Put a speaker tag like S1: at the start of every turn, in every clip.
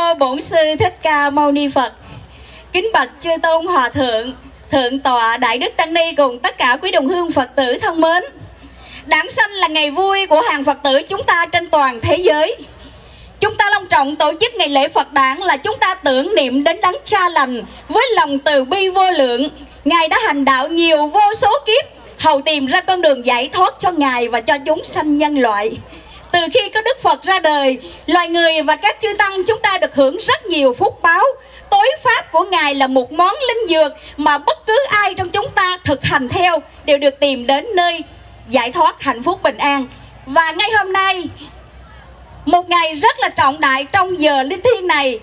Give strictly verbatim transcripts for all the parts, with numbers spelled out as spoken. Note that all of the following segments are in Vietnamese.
S1: mô Bổn Sư Thích Ca Mâu Ni Phật. Kính bạch chư tôn hòa thượng, thượng tọa Đại Đức Tăng Ni cùng tất cả quý đồng hương Phật tử thân mến. Đản sanh là ngày vui của hàng Phật tử chúng ta trên toàn thế giới. Chúng ta long trọng tổ chức ngày lễ Phật đản là chúng ta tưởng niệm đến đấng Cha lành với lòng từ bi vô lượng. Ngài đã hành đạo nhiều vô số kiếp, hầu tìm ra con đường giải thoát cho Ngài và cho chúng sanh nhân loại. Từ khi có Đức Phật ra đời, loài người và các chư tăng chúng ta được hưởng rất nhiều phúc báo. Tối pháp của Ngài là một món linh dược mà bất cứ ai trong chúng ta thực hành theo đều được tìm đến nơi giải thoát hạnh phúc bình an. Và ngay hôm nay, một ngày rất là trọng đại trong giờ linh thiêng này,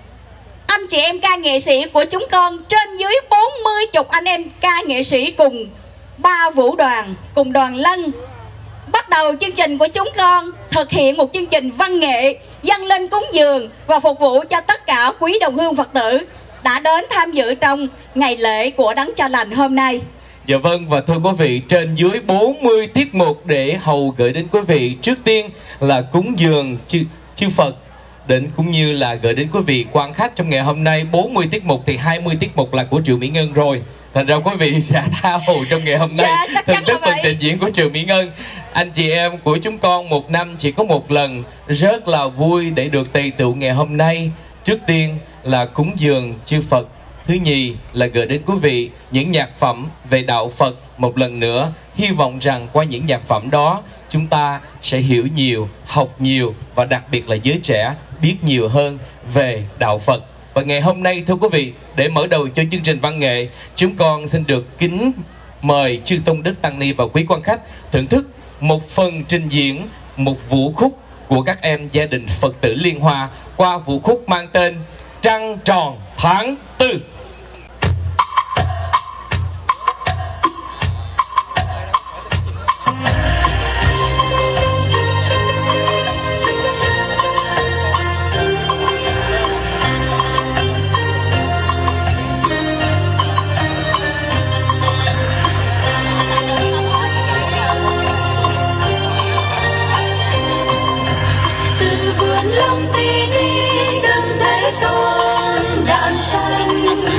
S1: anh chị em ca nghệ sĩ của chúng con trên dưới bốn mươi chục anh em ca nghệ sĩ cùng ba vũ đoàn, cùng đoàn lân, bắt đầu chương trình của chúng con thực hiện một chương trình văn nghệ dâng lên cúng dường và phục vụ cho tất cả quý đồng hương Phật tử đã đến tham dự trong ngày lễ của đấng Cha lành hôm nay.
S2: Dạ vâng, và thưa quý vị, trên dưới bốn mươi tiết mục để hầu gửi đến quý vị. Trước tiên là cúng dường chư, chư Phật, đến cũng như là gửi đến quý vị quan khách trong ngày hôm nay. Bốn mươi tiết mục thì hai mươi tiết mục là của Triệu Mỹ Ngân rồi, thành ra quý vị sẽ tha hồ trong ngày hôm nay.
S1: Dạ,
S2: Thưởng thức phần trình diễn của Triệu Mỹ Ngân. Anh chị em của chúng con một năm chỉ có một lần, rất là vui để được tề tựu ngày hôm nay. Trước tiên là cúng dường chư Phật, thứ nhì là gửi đến quý vị những nhạc phẩm về đạo Phật. Một lần nữa, hy vọng rằng qua những nhạc phẩm đó chúng ta sẽ hiểu nhiều, học nhiều và đặc biệt là giới trẻ biết nhiều hơn về đạo Phật. Và ngày hôm nay thưa quý vị, để mở đầu cho chương trình văn nghệ, chúng con xin được kính mời chư Tôn Đức Tăng Ni và quý quan khách thưởng thức một phần trình diễn, một vũ khúc của các em gia đình Phật tử Liên Hoa qua vũ khúc mang tên Trăng Tròn Tháng Tư.
S3: Lòng tin đi đấng Thế Tôn đản sanh.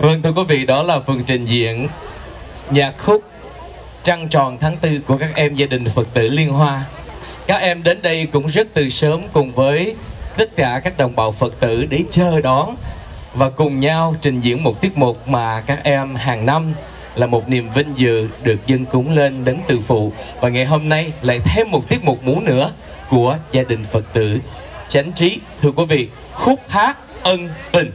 S2: Vâng, thưa quý vị, đó là phần trình diễn nhạc khúc Trăng Tròn Tháng Tư của các em gia đình Phật tử Liên Hoa. Các em đến đây cũng rất từ sớm cùng với tất cả các đồng bào Phật tử để chờ đón và cùng nhau trình diễn một tiết mục mà các em hàng năm là một niềm vinh dự được dâng cúng lên Đấng Từ Phụ. Và ngày hôm nay lại thêm một tiết mục múa nữa của gia đình Phật tử Chánh Trí. Thưa quý vị, khúc hát ân tình.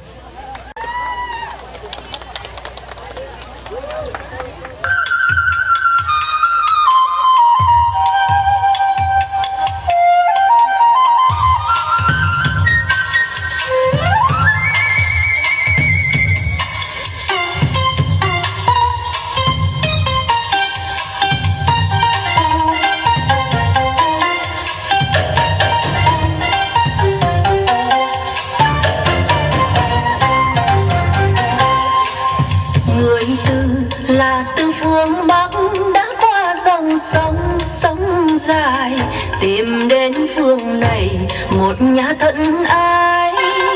S3: Tìm đến phương này một nhà thân ai,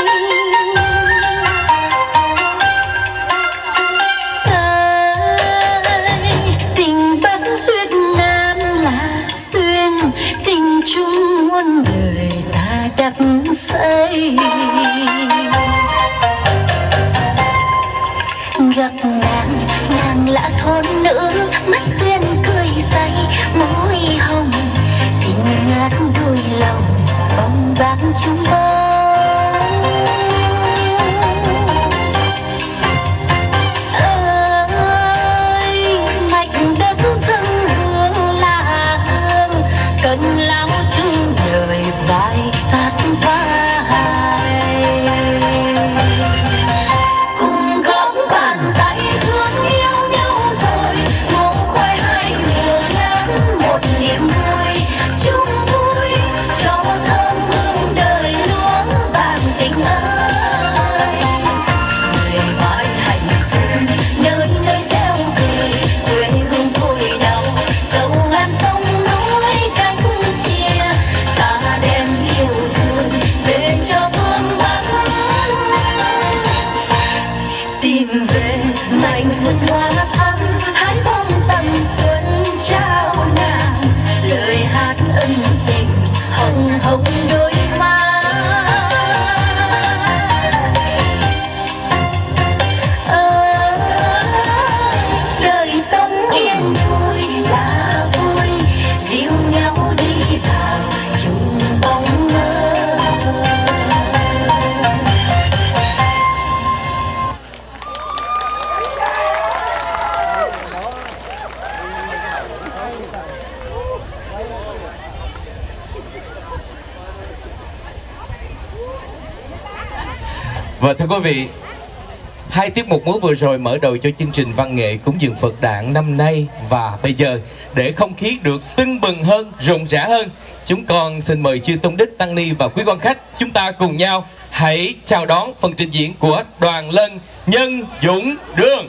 S3: ai tình bất duyên nan là duyên, tình chung muôn đời ta đắp xây. Gặp nàng, nàng là thôn nữ, mắt duyên cười say, môi hồng tình ngát đôi lòng, bóng dáng chung bóng. Ơi mạch đất dâng hương là hương, cần lao chung đời vai sát vai. Cùng góp bàn tay thương yêu nhau rồi, cùng khoe hai mùa ngắn một niềm vui. Chung vui cho thơm hương đời luống vàng tình ơi. Người mãi hạnh phúc nơi nơi gieo cười, quê hương thôi đau dẫu ngàn sông núi cách chia. Ta đem yêu thương về cho phương Bắc, tìm về mảnh vườn hoa thắm, hái bông tầm xuân trao nàng. Lời hát ân tình hồng hồng đôi má. Ơi đời sống yên vui là vui, dìu nhau đi vào chung bóng mơ.
S2: Và thưa quý vị, hai tiết mục múa vừa rồi mở đầu cho chương trình văn nghệ cúng dường Phật đản năm nay. Và bây giờ để không khí được tưng bừng hơn, rộn rã hơn, chúng con xin mời chư Tôn Đức, Tăng Ni và quý quan khách, chúng ta cùng nhau hãy chào đón phần trình diễn của đoàn Lân Nhân Dũng Đường.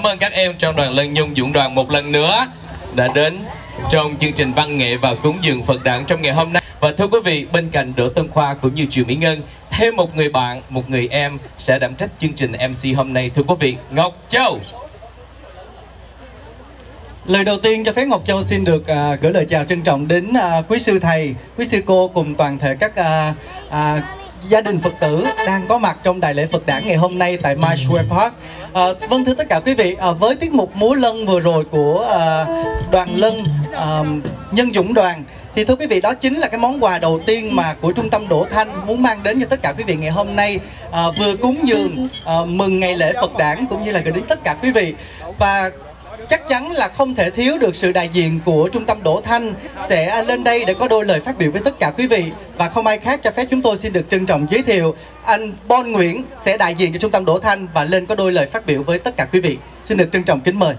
S2: ơn các em trong đoàn Lân Nhung Dũng Đoàn một lần nữa đã đến trong chương trình văn nghệ và cúng dường Phật đản trong ngày hôm nay. Và thưa quý vị, bên cạnh Đỗ Tân Khoa cũng như Triệu Mỹ Ngân, thêm một người bạn, một người em sẽ đảm trách chương trình em xê hôm nay. Thưa quý vị, Ngọc Châu.
S4: Lời đầu tiên cho phép Ngọc Châu xin được à, gửi lời chào trân trọng đến à, quý sư thầy, quý sư cô cùng toàn thể các à, à, gia đình Phật tử đang có mặt trong đại lễ Phật đản ngày hôm nay tại My Square Park. À, vâng thưa tất cả quý vị, à, với tiết mục múa lân vừa rồi của à, đoàn Lân à, Nhân Dũng Đoàn, thì thưa quý vị, đó chính là cái món quà đầu tiên mà của Trung tâm Đỗ Thanh muốn mang đến cho tất cả quý vị ngày hôm nay, à, vừa cúng dường à, mừng ngày lễ Phật đản cũng như là gửi đến tất cả quý vị. Và chắc chắn là không thể thiếu được sự đại diện của Trung tâm Đỗ Thanh sẽ lên đây để có đôi lời phát biểu với tất cả quý vị. Và không ai khác cho phép chúng tôi xin được trân trọng giới thiệu anh Bon Nguyễn sẽ đại diện cho Trung tâm Đỗ Thanh và lên có đôi lời phát biểu với tất cả quý vị. Xin được trân trọng kính mời.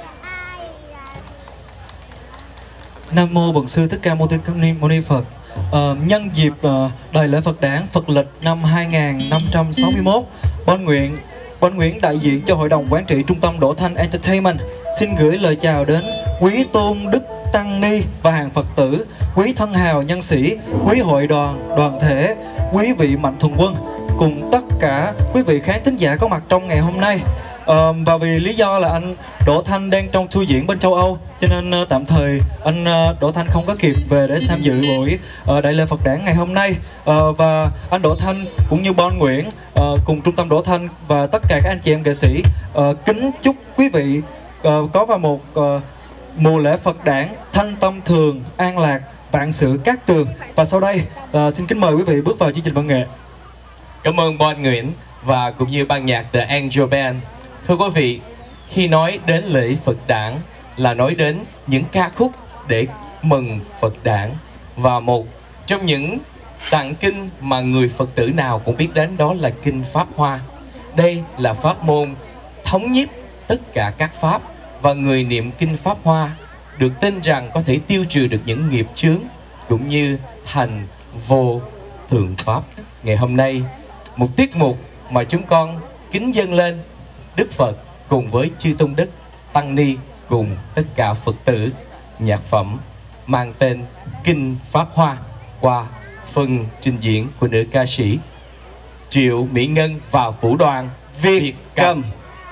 S5: Nam mô Bổn Sư Thích Ca Mâu Ni Phật. Ờ, nhân dịp uh, đại lễ Phật đản Phật lịch năm hai nghìn năm trăm sáu mươi mốt, Bon Nguyễn Bon Nguyễn đại diện cho Hội đồng Quản trị Trung tâm Đỗ Thanh Entertainment xin gửi lời chào đến quý tôn đức tăng ni và hàng Phật tử, quý thân hào nhân sĩ, quý hội đoàn, đoàn thể, quý vị mạnh thường quân cùng tất cả quý vị khán thính giả có mặt trong ngày hôm nay. Uh, và vì lý do là anh Đỗ Thanh đang trong tour diễn bên châu Âu, cho nên uh, tạm thời anh uh, Đỗ Thanh không có kịp về để tham dự buổi uh, đại lễ Phật đản ngày hôm nay. Uh, và anh Đỗ Thanh cũng như Bon Nguyễn uh, cùng Trung tâm Đỗ Thanh và tất cả các anh chị em nghệ sĩ uh, kính chúc quý vị uh, có vào một uh, mùa lễ Phật đản thanh tâm thường, an lạc, vạn sự cát tường. Và sau đây uh, xin kính mời quý vị bước vào chương trình văn nghệ.
S2: Cảm ơn Bon Nguyễn và cũng như ban nhạc The Angel Band. Thưa quý vị, khi nói đến lễ Phật đản là nói đến những ca khúc để mừng Phật đản. Và một trong những tạng kinh mà người Phật tử nào cũng biết đến đó là Kinh Pháp Hoa. Đây là pháp môn thống nhất tất cả các pháp, và người niệm Kinh Pháp Hoa được tin rằng có thể tiêu trừ được những nghiệp chướng cũng như thành vô thượng pháp. Ngày hôm nay, một tiết mục mà chúng con kính dâng lên Đức Phật cùng với chư tôn đức tăng ni cùng tất cả Phật tử, nhạc phẩm mang tên Kinh Pháp Hoa qua phần trình diễn của nữ ca sĩ Triệu Mỹ Ngân và vũ đoàn Việt Cầm.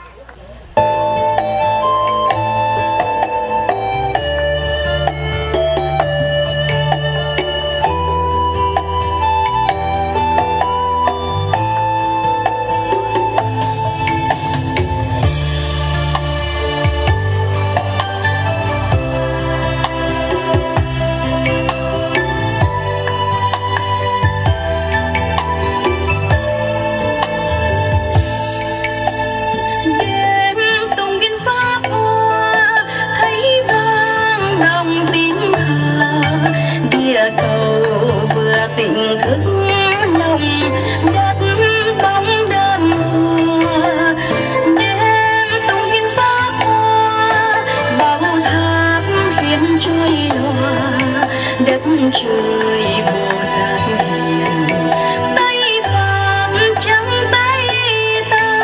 S3: Trời Bồ Tát hiền, tay Pháp trắng tay ta.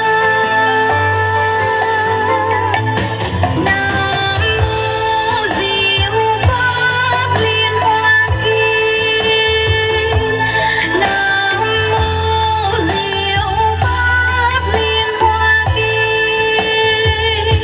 S3: Nam mô Diệu Pháp Liên Hoa Kinh, Nam mô Diệu Pháp Liên Hoa Kinh.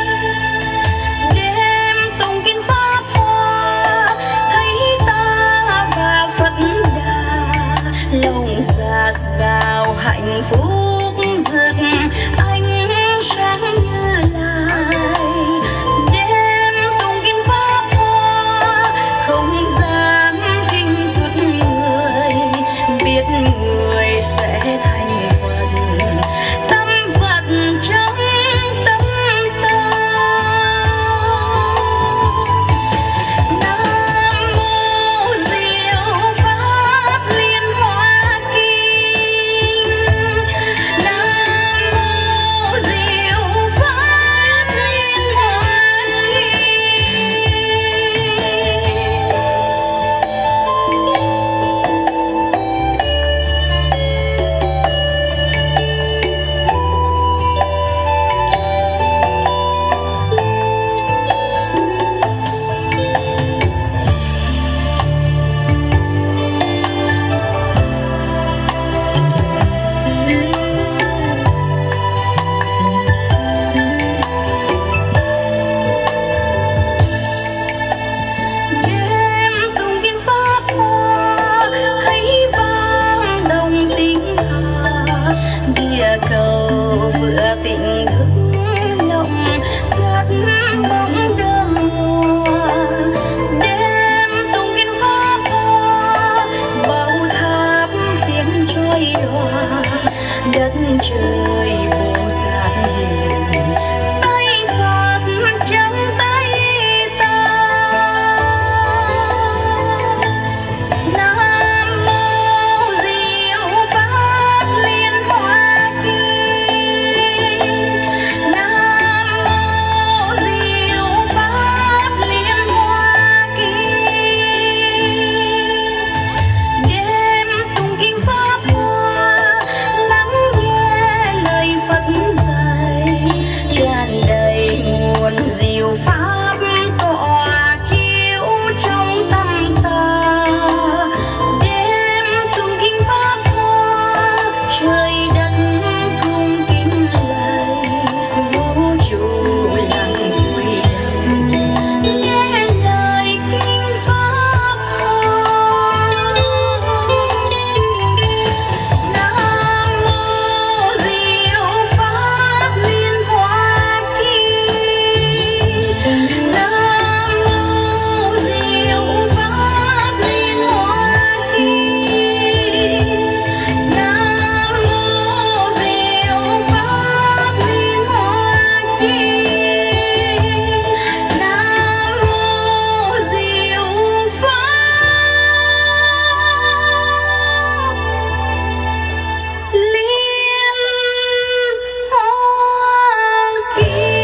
S3: Đêm tụng Kinh Pháp Hoa thấy Phật Đà lòng già sao hạnh phúc rực ánh sáng như lai. Đêm tụng Kinh Pháp Hoa không gian kinh suốt người, biết người sẽ thành Phật, tâm Phật trong tâm ta. Nam mô Diệu Pháp Liên Hoa Kinh, Nam mô vừa cầu vừa tình thức lòng ngát bóng đơm mùa đêm tung kinh pháp hoa bao tháp tiếng trôi loa đất trời Bồ Tát hiền tay Phật trong tay ta. Nam mô Diệu Pháp Liên Hoa Kỳ. Nam mô Diệu Pháp Liên Hoa Kỳ. Đêm tung kinh pháp hoa lắng nghe lời Phật dạy tràn đầy nguồn diệu pháp tỏa chiếu trong tâm ta. Đêm tung kinh pháp hoa trời đất cung kính lạy vũ trụ lặng quỳ đầu nghe lời kinh pháp hoa. Nam mô Diệu Pháp Liên Hoa Kỳ. Nam mô Diệu Pháp Liên Hoa Kỳ. Nam mô Diệu Pháp Liên Hoa Kỳ. Nam mô Diệu Pháp Liên Hoa Kỳ.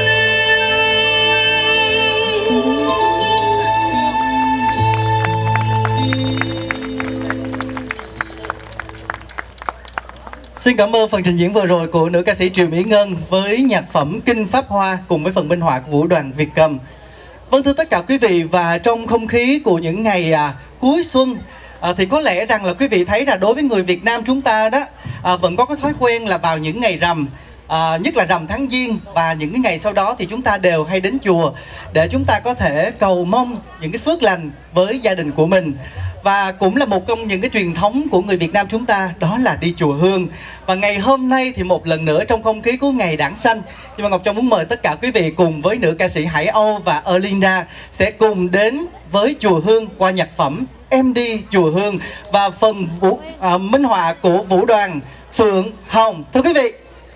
S4: Xin cảm ơn phần trình diễn vừa rồi của nữ ca sĩ Triệu Mỹ Ngân với nhạc phẩm Kinh Pháp Hoa cùng với phần minh họa của Vũ đoàn Việt Cầm. Vâng, thưa tất cả quý vị, và trong không khí của những ngày à, cuối xuân à, thì có lẽ rằng là quý vị thấy là đối với người Việt Nam chúng ta đó à, vẫn có cái thói quen là vào những ngày rằm, à, nhất là rằm tháng Giêng và những cái ngày sau đó thì chúng ta đều hay đến chùa để chúng ta có thể cầu mong những cái phước lành với gia đình của mình. Và cũng là một trong những cái truyền thống của người Việt Nam chúng ta, đó là đi chùa Hương. Và ngày hôm nay thì một lần nữa trong không khí của ngày Đản Sanh, nhưng mà Ngọc Châu muốn mời tất cả quý vị cùng với nữ ca sĩ Hải Âu và Erlinda sẽ cùng đến với chùa Hương qua nhạc phẩm Em Đi Chùa Hương và phần vũ, à, minh họa của Vũ đoàn Phượng Hồng. Thưa quý vị,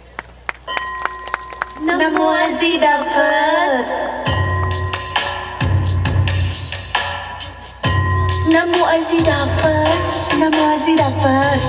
S3: Nam mô A Di Đà Phật. Nam mô A Di Đà Phật. Nam mô A Di Đà Phật.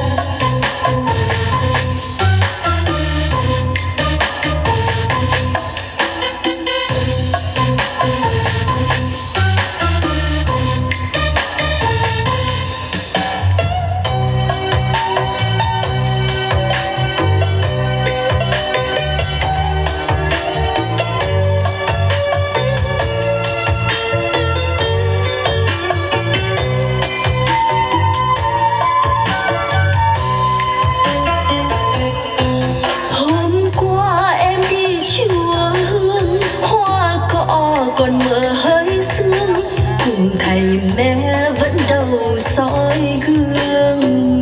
S3: Hôm qua em đi chùa Hương, hoa cỏ còn mờ hơi sương, cùng thầy mẹ vẫn đầu soi gương.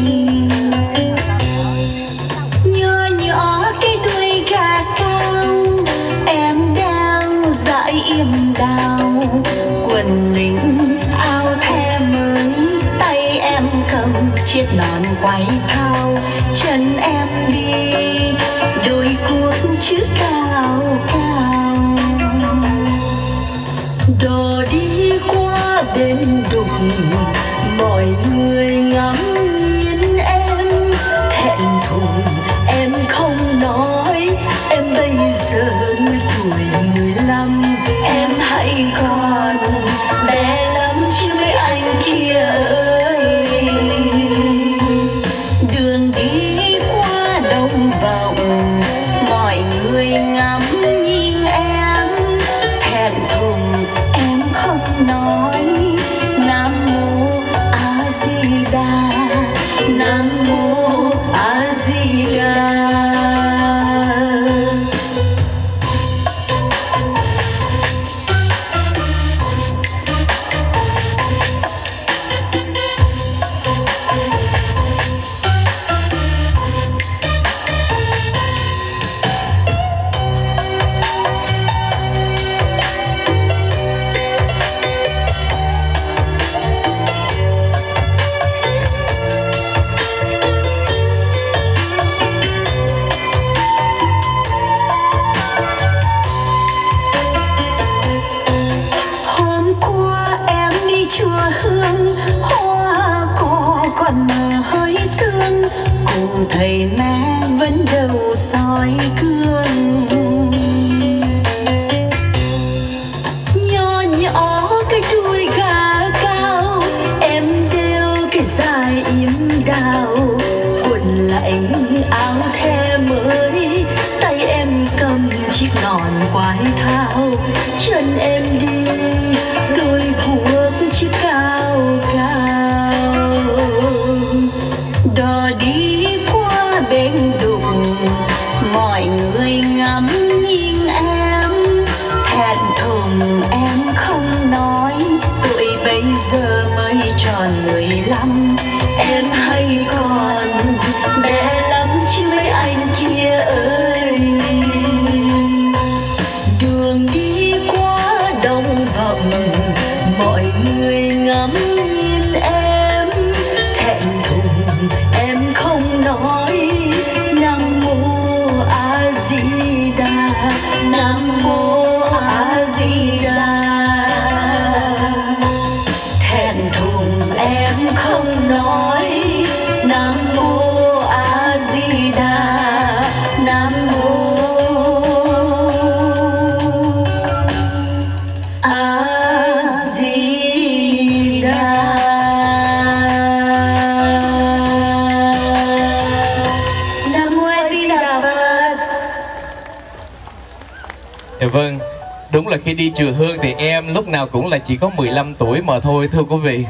S3: Nhỏ nhỏ cây đuôi gà cao, em đang dãi im đào, quần lính áo the mới, tay em cầm chiếc nón quay thao, chân em đi đôi cuốc chữ cao cao. Đò đi qua đêm đục, mọi người ngắm nhìn em, thẹn thùng em không nói, em bây giờ mới tuổi mười lăm, em hãy còn bé lắm chứ mấy anh kia ơi. Đường đi qua đồng vọng, mọi người ngắm nhìn em, thẹn thùng em không nói. Nam mô A Di Đà. Nam mô A Di Đà.
S2: Dạ vâng, đúng là khi đi chùa Hương thì em lúc nào cũng là chỉ có mười lăm tuổi mà thôi thưa quý vị.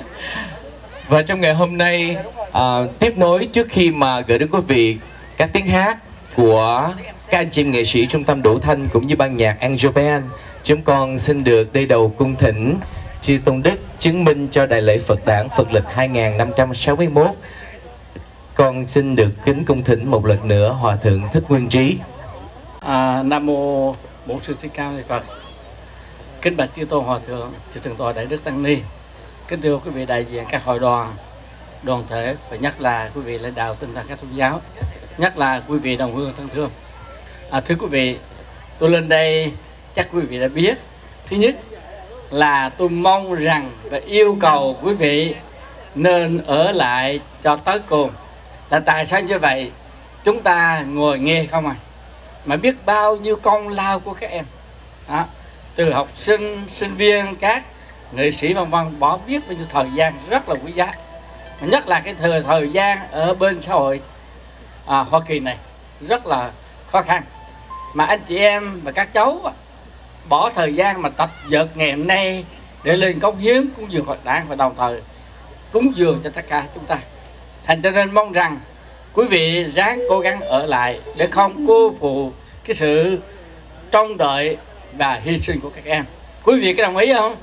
S2: Và trong ngày hôm nay à, tiếp nối trước khi mà gửi đến quý vị các tiếng hát của các anh chị nghệ sĩ Trung tâm Đủ Thanh cũng như ban nhạc Angel Band, chúng con xin được đây đầu cung thỉnh Chư Tôn Đức chứng minh cho Đại lễ Phật đản Phật lịch hai nghìn năm trăm sáu mươi mốt. Con xin được kính cung thỉnh một lần nữa Hòa Thượng Thích Nguyên Trí.
S6: À, Nam mô Bổn Sư Thích Ca Mâu Ni Phật. Kính bạch chư tôn Hòa Thượng, chư Thượng tọa Đại Đức Tăng Ni, kính thưa quý vị đại diện các hội đoàn, đoàn thể, và nhất là quý vị lãnh đạo tinh thần các tôn giáo, nhất là quý vị đồng hương thân thương. À, thưa quý vị, tôi lên đây chắc quý vị đã biết. Thứ nhất là tôi mong rằng và yêu cầu quý vị nên ở lại cho tới cùng. Là tại sao như vậy? Chúng ta ngồi nghe không à, mà biết bao nhiêu công lao của các em đó, từ học sinh, sinh viên, các nghệ sĩ vân vân, bỏ biết bao nhiêu thời gian rất là quý giá, nhất là cái thời thời gian ở bên xã hội à, Hoa Kỳ này rất là khó khăn, mà anh chị em và các cháu bỏ thời gian mà tập dượt ngày hôm nay để lên cống hiến cúng dường Phật đản và đồng thời cúng dường cho tất cả chúng ta. Thành cho nên mong rằng quý vị ráng cố gắng ở lại để không cô phụ cái sự trông đợi và hy sinh của các em. Quý vị có đồng ý không?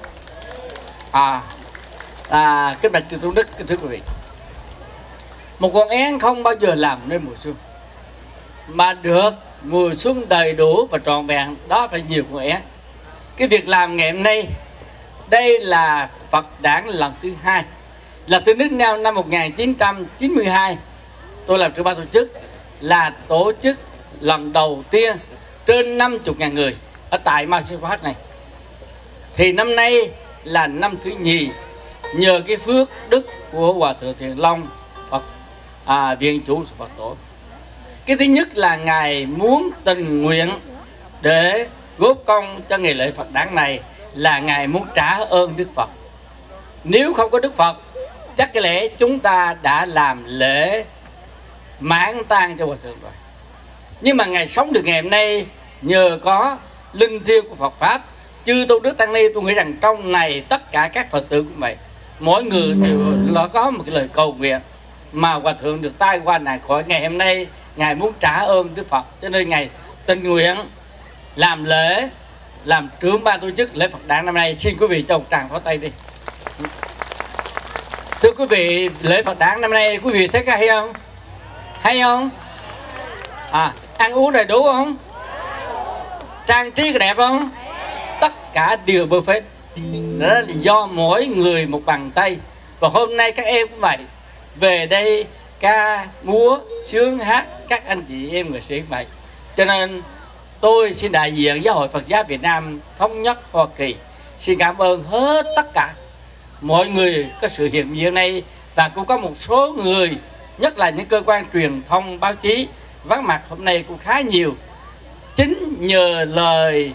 S6: À, à kính bạch chư Tôn Đức, kính thưa quý vị, một con én không bao giờ làm nên mùa xuân, mà được mùa xuân đầy đủ và trọn vẹn đó phải nhiều con én. Cái việc làm ngày hôm nay đây là Phật đản lần thứ hai, là từ nước Nam năm một nghìn chín trăm chín mươi hai. Tôi làm trưởng ban tổ chức, là tổ chức lần đầu tiên trên năm mươi nghìn người ở tại Mount Park này. Thì năm nay là năm thứ nhì, nhờ cái phước đức của Hòa Thượng Thiện Long Phật à, Viện Chủ Phật Tổ. Cái thứ nhất là Ngài muốn tình nguyện để góp công cho ngày lễ Phật đản này, là Ngài muốn trả ơn Đức Phật. Nếu không có Đức Phật, chắc cái lẽ chúng ta đã làm lễ mãn tang cho Hòa Thượng rồi. Nhưng mà Ngài sống được ngày hôm nay nhờ có linh thiêng của Phật Pháp. Chư Tôn Đức Tăng Ni, tôi nghĩ rằng trong này tất cả các Phật tử cũng vậy, mỗi người đều có một cái lời cầu nguyện mà Hòa Thượng được tai qua nạn khỏi. Ngày hôm nay Ngài muốn trả ơn Đức Phật, cho nên Ngài tình nguyện làm lễ, làm trưởng ban tổ chức lễ Phật đản năm nay. Xin quý vị cho một tràng pháo tay đi. Thưa quý vị, lễ Phật đản năm nay quý vị thấy hay không? Hay không? À, ăn uống đầy đủ không? Trang trí đẹp không? Tất cả đều perfect. Đó là do mỗi người một bàn tay. Và hôm nay các em cũng vậy, về đây ca, múa, sướng hát, các anh chị em nghệ sĩ cũng vậy. Cho nên tôi xin đại diện Giáo hội Phật giáo Việt Nam Thống nhất Hoa Kỳ xin cảm ơn hết tất cả mọi người có sự hiện diện này, và cũng có một số người, nhất là những cơ quan truyền thông báo chí vắng mặt hôm nay cũng khá nhiều. Chính nhờ lời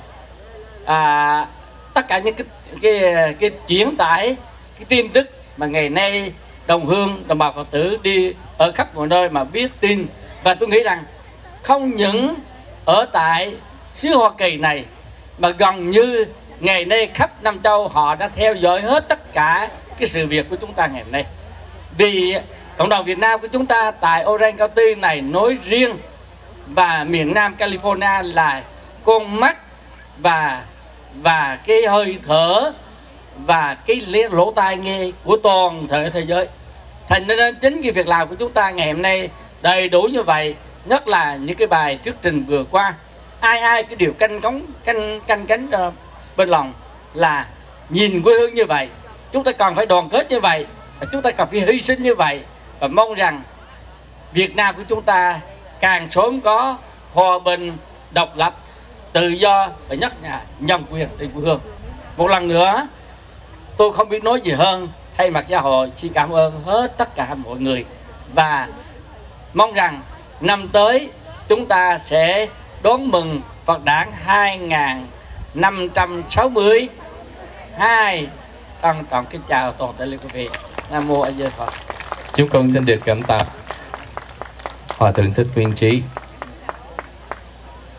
S6: à, tất cả những cái, cái, cái chuyển tải cái tin tức mà ngày nay đồng hương, đồng bào Phật tử đi ở khắp mọi nơi mà biết tin. Và tôi nghĩ rằng không những ở tại xứ Hoa Kỳ này mà gần như ngày nay khắp Nam Châu họ đã theo dõi hết tất cả cái sự việc của chúng ta ngày hôm nay. Vì cộng đồng Việt Nam của chúng ta tại Orange County này nói riêng và miền Nam California là con mắt và và cái hơi thở và cái lỗ tai nghe của toàn thể thế giới. Thành nên chính cái việc làm của chúng ta ngày hôm nay đầy đủ như vậy, nhất là những cái bài thuyết trình vừa qua, ai ai cái điều canh cống canh canh cánh uh, bên lòng là nhìn quê hương như vậy, chúng ta cần phải đoàn kết như vậy, và chúng ta cần phải hy sinh như vậy, và mong rằng Việt Nam của chúng ta càng sớm có hòa bình, độc lập, tự do và nhất là nhân quyền trên quê hương. Một lần nữa tôi không biết nói gì hơn, thay mặt giáo hội xin cảm ơn hết tất cả mọi người, và mong rằng năm tới chúng ta sẽ đón mừng Phật đản hai nghìn năm trăm sáu mươi hai. Trân trọng kính chào toàn thể quý vị. Nam mô A Di Đà Phật.
S2: Chúng con xin được cảm tạ Hòa Thượng Thích Nguyên Trí.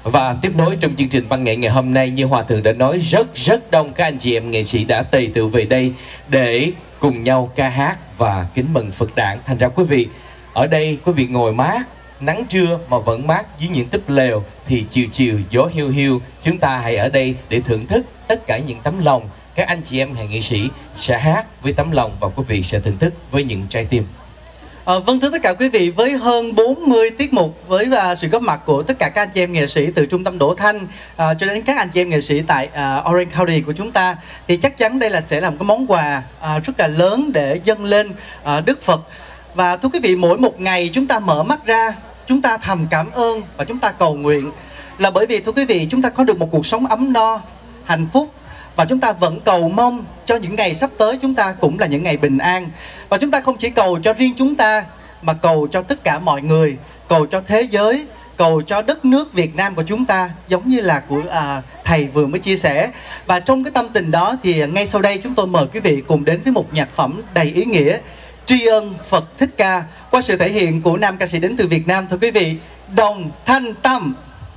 S2: Và tiếp nối trong chương trình văn nghệ ngày hôm nay, như Hòa Thượng đã nói, rất rất đông các anh chị em nghệ sĩ đã tề tựu về đây để cùng nhau ca hát và kính mừng Phật đản. Thành ra quý vị ở đây, quý vị ngồi mát, nắng trưa mà vẫn mát dưới những túp lều, thì chiều chiều gió hiu hiu, chúng ta hãy ở đây để thưởng thức tất cả những tấm lòng các anh chị em nghệ nghệ sĩ sẽ hát với tấm lòng, và quý vị sẽ thưởng thức với những trái tim.
S4: À, vâng, thưa tất cả quý vị, với hơn bốn mươi tiết mục, với uh, sự góp mặt của tất cả các anh chị em nghệ sĩ từ Trung tâm Đỗ Thanh uh, cho đến các anh chị em nghệ sĩ tại uh, Orange County của chúng ta, thì chắc chắn đây là sẽ là một cái món quà uh, rất là lớn để dâng lên uh, Đức Phật. Và thưa quý vị, mỗi một ngày chúng ta mở mắt ra, chúng ta thầm cảm ơn và chúng ta cầu nguyện, là bởi vì thưa quý vị, chúng ta có được một cuộc sống ấm no, hạnh phúc. Và chúng ta vẫn cầu mong cho những ngày sắp tới chúng ta cũng là những ngày bình an. Và chúng ta không chỉ cầu cho riêng chúng ta, mà cầu cho tất cả mọi người, cầu cho thế giới, cầu cho đất nước Việt Nam của chúng ta, giống như là của à, thầy vừa mới chia sẻ. Và trong cái tâm tình đó thì ngay sau đây chúng tôi mời quý vị cùng đến với một nhạc phẩm đầy ý nghĩa, tri ân Phật Thích Ca, qua sự thể hiện của nam ca sĩ đến từ Việt Nam. Thưa quý vị, Đồng Thanh Tâm.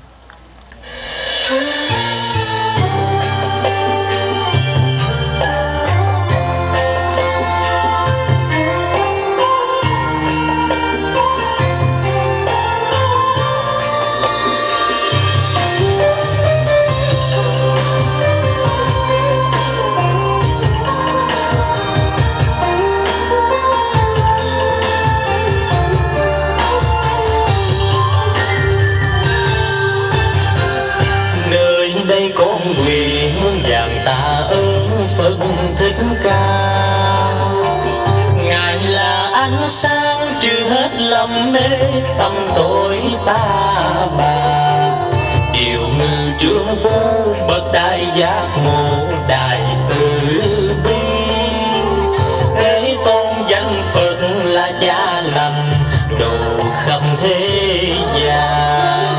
S7: Phật Thích Ca, Ngài là ánh sáng trừ hết lầm mê tâm tối ta bà, điều ngự trương phu bậc đại giác ngộ đại từ bi, thế tôn danh Phật là cha lành độ khắp thế gian.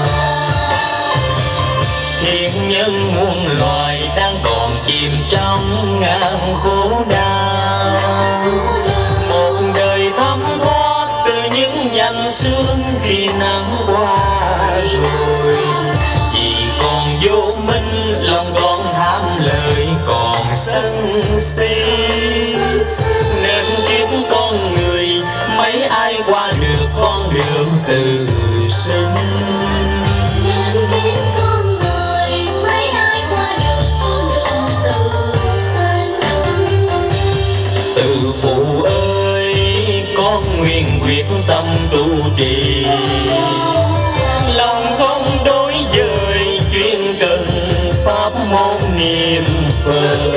S7: Thiên nhân muôn loài đang còn chìm trong ngàn khổ đau, một đời thấm thoát từ những nhành sương khi nắng qua rồi, vì còn vô minh lòng còn tham lời còn sân si, nên kiếp con người mấy ai qua được con đường từ sinh. Từ phụ ơi, con nguyện quyết tâm tu trì, lòng không đối dời chuyên cần pháp môn niệm Phật.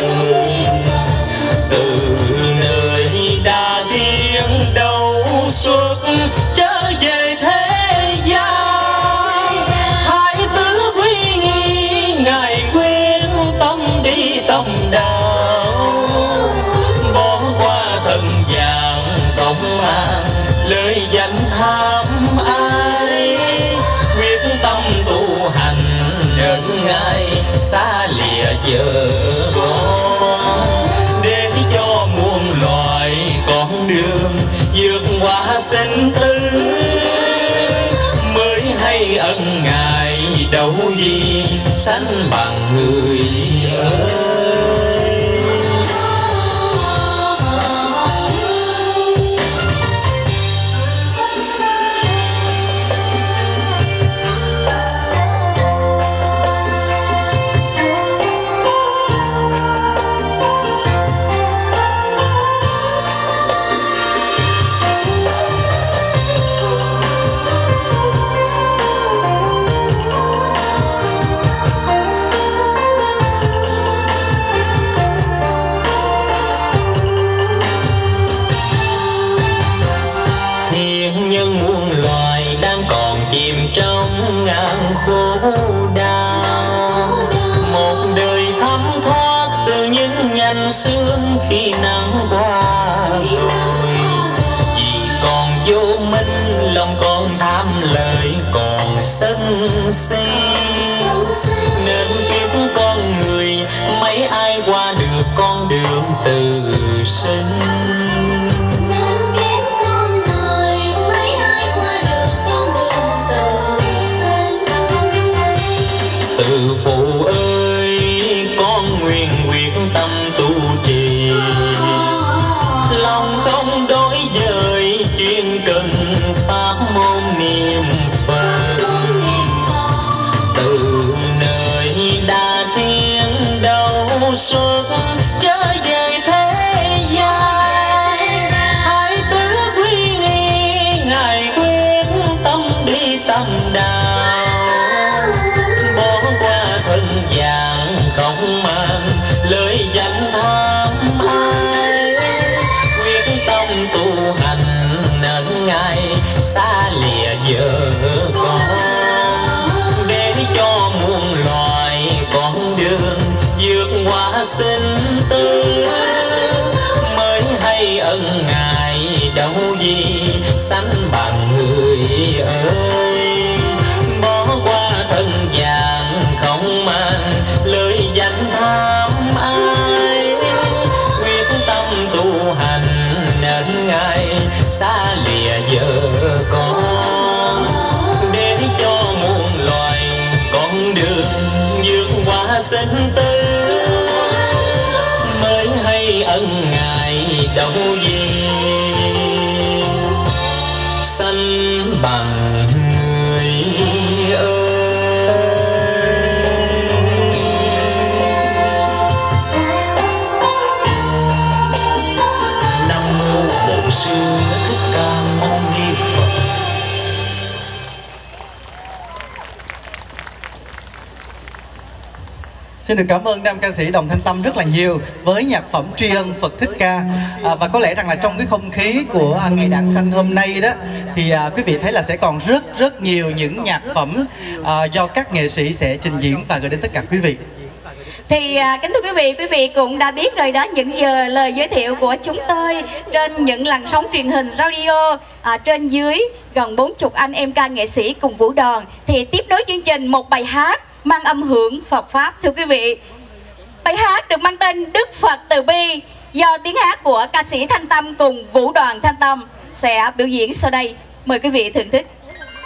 S7: Từ nơi đa thiên đầu xuất trở về thế gian, hai tứ quy nghi ngài quyết tâm đi tâm đạo, bỏ qua thần gian tổng mang lời danh tham ai, quyết tâm tu hành nên ngài xa lìa vợ con, để cho muôn loài con đường vượt qua sinh tử, mới hay ân ngài đâu gì sánh bằng người ơi. Trong ngàn khổ đau, một đời thấm thoát từ những nhành sương khi nắng qua rồi, vì còn vô minh lòng còn tham lời còn sân si, nên kiếp con người mấy ai qua được con đường từ sinh. mùa xuân trở về thế gian. Hai tứ quy nghi ngài quyết tâm đi tâm đạo, bỏ qua thân gian không mang lời danh tham ai. Quyết tâm tu hành nên ngài xa lìa vợ con, để cho muôn loài con đường vượt qua sinh tử. Mới hay ân ngài đâu gì sánh bằng người ơi, bỏ qua thân gian không mang lời danh tham ai. Quyết tâm tu hành nên ngài xa lìa vợ con, để cho muôn loài con đường vượt qua sinh tử. Mới hay ân ngài đâu gì sanh bằng người ơi. Nam mô Bổn Sư Thích Ca Mâu Ni Phật.
S4: Xin được cảm ơn nam ca sĩ Đồng Thanh Tâm rất là nhiều với nhạc phẩm tri ân Phật Thích Ca. À, và có lẽ rằng là trong cái không khí của à, ngày Đản Sanh hôm nay đó thì à, quý vị thấy là sẽ còn rất rất nhiều những nhạc phẩm à, do các nghệ sĩ sẽ trình diễn và gửi đến tất cả quý vị.
S1: Thì à, kính thưa quý vị, quý vị cũng đã biết rồi đó, những giờ lời giới thiệu của chúng tôi trên những làn sóng truyền hình radio à, trên dưới gần bốn mươi anh em ca nghệ sĩ cùng vũ đoàn. Thì tiếp nối chương trình một bài hát mang âm hưởng Phật Pháp. Thưa quý vị, bài hát được mang tên Đức Phật Từ Bi do tiếng hát của ca sĩ Thanh Tâm cùng vũ đoàn Thanh Tâm sẽ biểu diễn sau đây. Mời quý vị thưởng thức.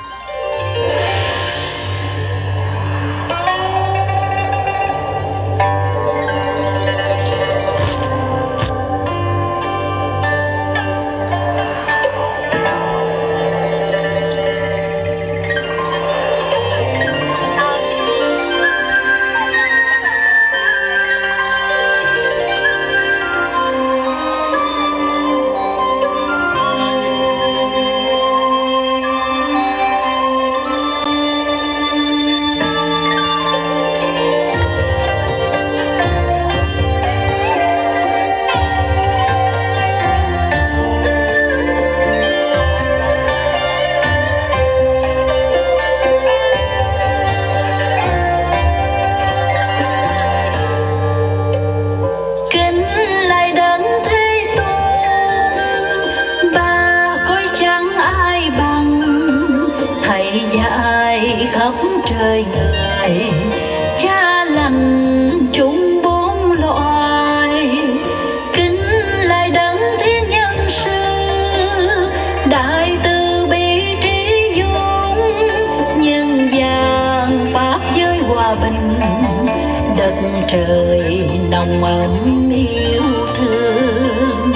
S3: khắp trời người cha lành chung bốn loài, kính lại đấng thiên nhân sư đại từ bi trí dung, nhân gian pháp giới hòa bình, đất trời nồng ấm yêu thương.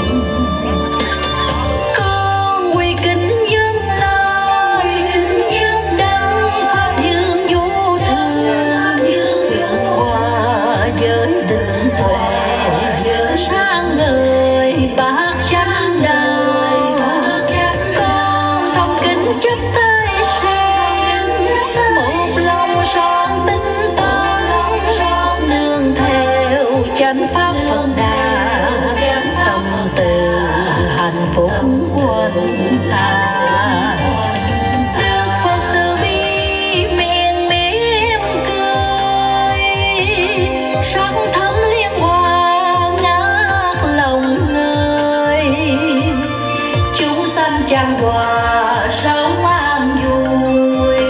S3: Con quy kính dân lời nhân đăng pháp dương vô thường, vượt qua giới đường tuệ sang người bác chánh đời. Con thông kính chấp tay sen, một lòng son tinh tấn, nương theo chánh pháp Phật Đà, tâm từ hạnh phúc quân ta. Đức Phật từ bi miệng mỉm cười, sắc thắm liên hoa ngát lòng người, chúng sanh chan hòa sống an vui.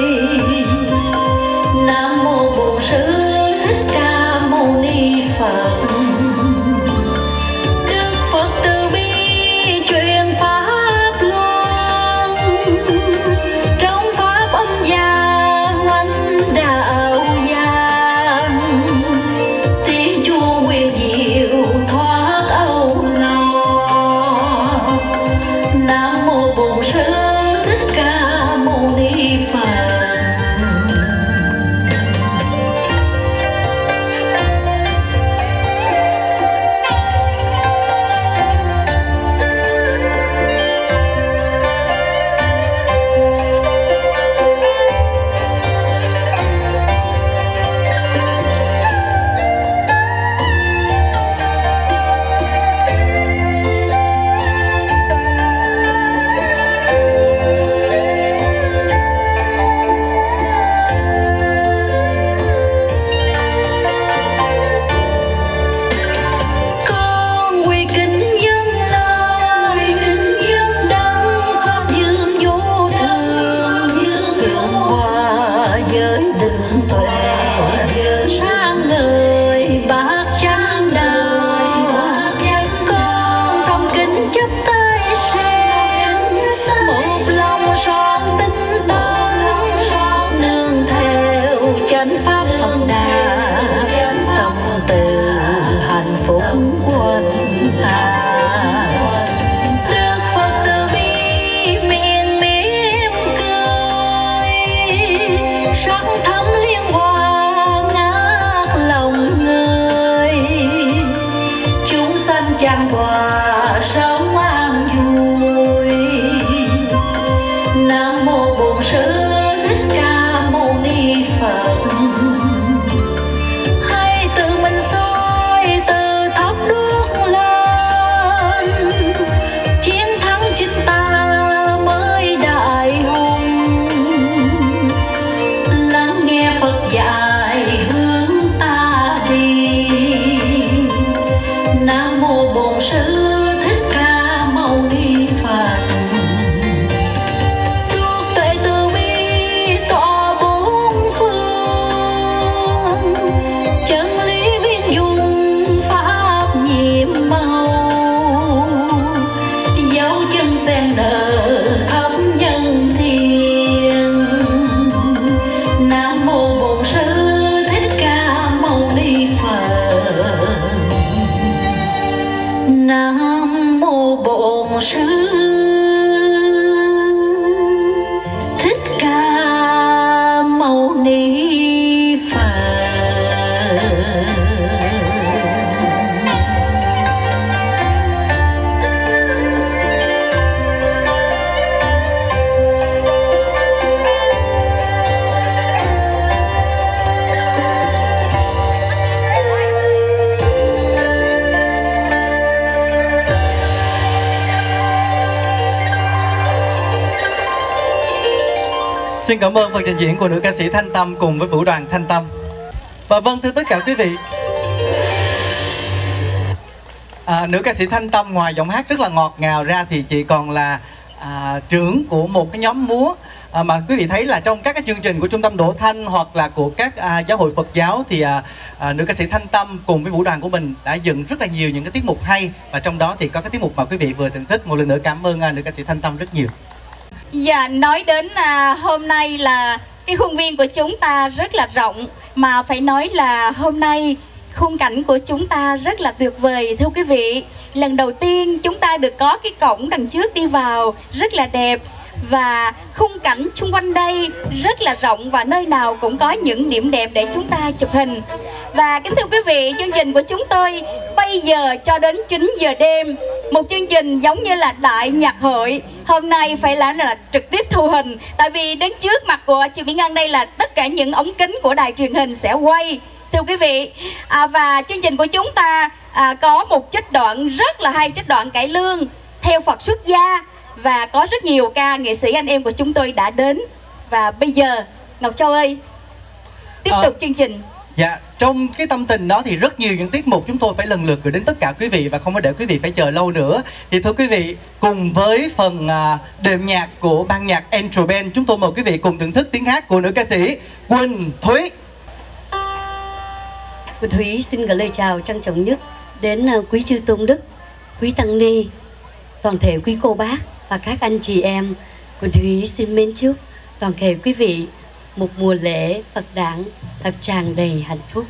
S3: Nam mô Bổn Sư Thích Ca Mâu Ni Phật. đình tuệ sáng ngời bát trắng đào, con trong kính chấp tay sen một lòng son tinh tấn nương theo chánh pháp Phật Đà, tâm từ hạnh phúc quần ta. Được Phật từ bi miệng mỉm cười, sắc thắm liên hoa ngát lòng người, chúng sanh chan hòa sống an vui. Nam mô Bổn Sư Thích Ca Mâu Ni Phật. Hãy tự mình soi từ thắp đuốc lên, chiến thắng chính ta mới đại hùng. Lắng nghe Phật dạy hướng ta đi. Nam mô Bổn Sư Thích Ca Mâu Ni Phật. Đuốc tuệ từ bi tỏa bốn phương, chân lý viên dung pháp nhiệm màu, dấu chân sen nở khắp nhân thiên. Nam mô Bổn Sư Thích Ca Mâu Ni Phật. Nam mô Bổn Sư Thích Ca Mâu Ni Phật.
S4: Xin cảm ơn phần trình diễn của nữ ca sĩ Thanh Tâm cùng với vũ đoàn Thanh Tâm. Và vâng, thưa tất cả quý vị, à, nữ ca sĩ Thanh Tâm ngoài giọng hát rất là ngọt ngào ra thì chị còn là à, trưởng của một cái nhóm múa à, mà quý vị thấy là trong các cái chương trình của Trung tâm Đỗ Thanh hoặc là của các à, giáo hội Phật giáo thì à, à, nữ ca sĩ Thanh Tâm cùng với vũ đoàn của mình đã dựng rất là nhiều những cái tiết mục hay, và trong đó thì có cái tiết mục mà quý vị vừa thưởng thức. Một lần nữa cảm ơn à, nữ ca sĩ Thanh Tâm rất nhiều.
S1: Dạ, nói đến à, hôm nay là cái khuôn viên của chúng ta rất là rộng, mà phải nói là hôm nay khung cảnh của chúng ta rất là tuyệt vời thưa quý vị. Lần đầu tiên chúng ta được có cái cổng đằng trước đi vào rất là đẹp, và khung cảnh xung quanh đây rất là rộng và nơi nào cũng có những điểm đẹp để chúng ta chụp hình. Và kính thưa quý vị, chương trình của chúng tôi bây giờ cho đến chín giờ đêm, một chương trình giống như là đại nhạc hội. Hôm nay phải là, là trực tiếp thu hình, tại vì đến trước mặt của chị Mỹ Ngân đây là tất cả những ống kính của đài truyền hình sẽ quay thưa quý vị. À, và chương trình của chúng ta à, có một trích đoạn rất là hay, trích đoạn cải lương theo Phật xuất gia, và có rất nhiều ca nghệ sĩ anh em của chúng tôi đã đến. Và bây giờ Ngọc Châu ơi, tiếp tục à, chương trình.
S4: Dạ, trong cái tâm tình đó thì rất nhiều những tiết mục chúng tôi phải lần lượt gửi đến tất cả quý vị, và không có để quý vị phải chờ lâu nữa. Thì thưa quý vị, cùng với phần à, đệm nhạc của ban nhạc Angel Band, chúng tôi mời quý vị cùng thưởng thức tiếng hát của nữ ca sĩ Quỳnh Thúy.
S8: Quỳnh Thúy xin gửi lời chào trân trọng nhất đến uh, quý chư tôn đức, quý tăng ni, toàn thể quý cô bác và các anh chị em. Quỳnh Thúy xin mến chúc toàn thể quý vị một mùa lễ Phật đản thật tràn đầy hạnh phúc.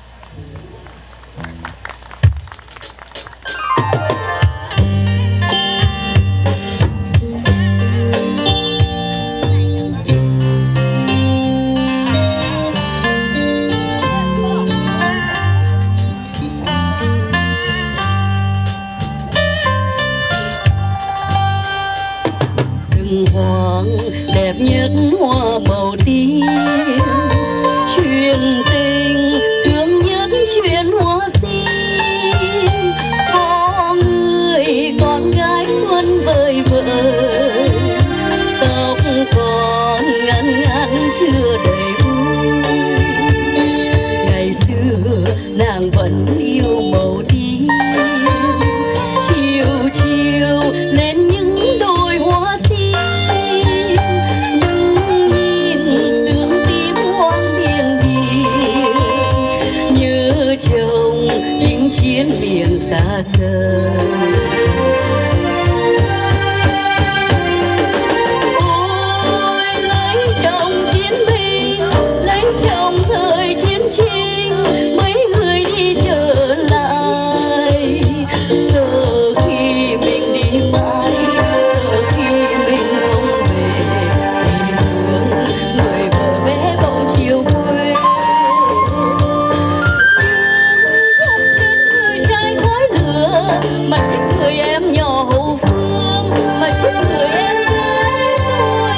S8: Hoàng đẹp nhất hoa màu tím, truyền tình xa rời. Ôi lấy chồng chiến binh, lấy chồng thời chiến tranh, mấy người đi trở lại. Giờ khi mình đi mãi, giờ khi mình không về, thì thương người vợ bé bỗng chiều quê. Nhưng không chết người trai khói lửa, mà chết người em nhỏ hậu phương, mà chết người em gái tôi.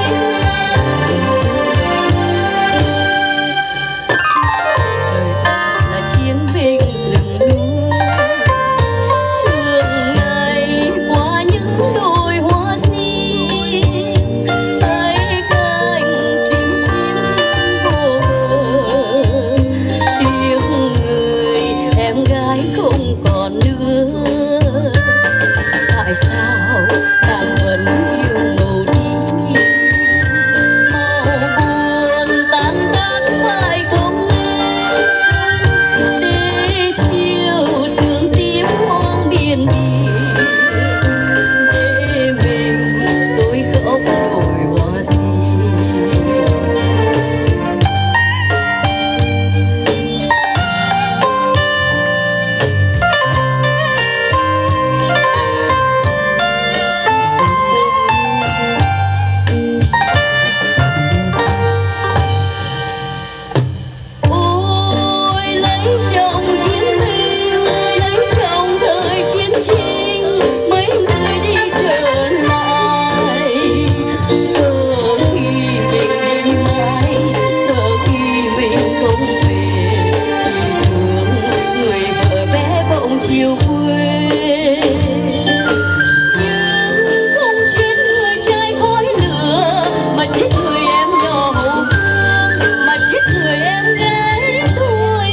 S8: Là chiến binh rừng núi, thường ngày qua những đồi hoa sim, thấy cánh xin chín vô bờ. Tiếng người em gái không còn nữa, tại sao nàng vẫn yêu màu đi? Màu buồn tan tác phải không em? Để chiều sương tím hoang biên địa, để mình tôi khóc đồi hoa sim. Ôi lấy chồng chiến binh, lấy chồng thời chiến tranh, mấy người đi trở lại. Giờ khi mình đi mãi, giờ khi mình không về, thì thương người vợ bé bỗng chiều quê. Nhưng không chết người trai khói lửa, mà chết người em nhỏ hậu phương, mà chết người em gái tôi.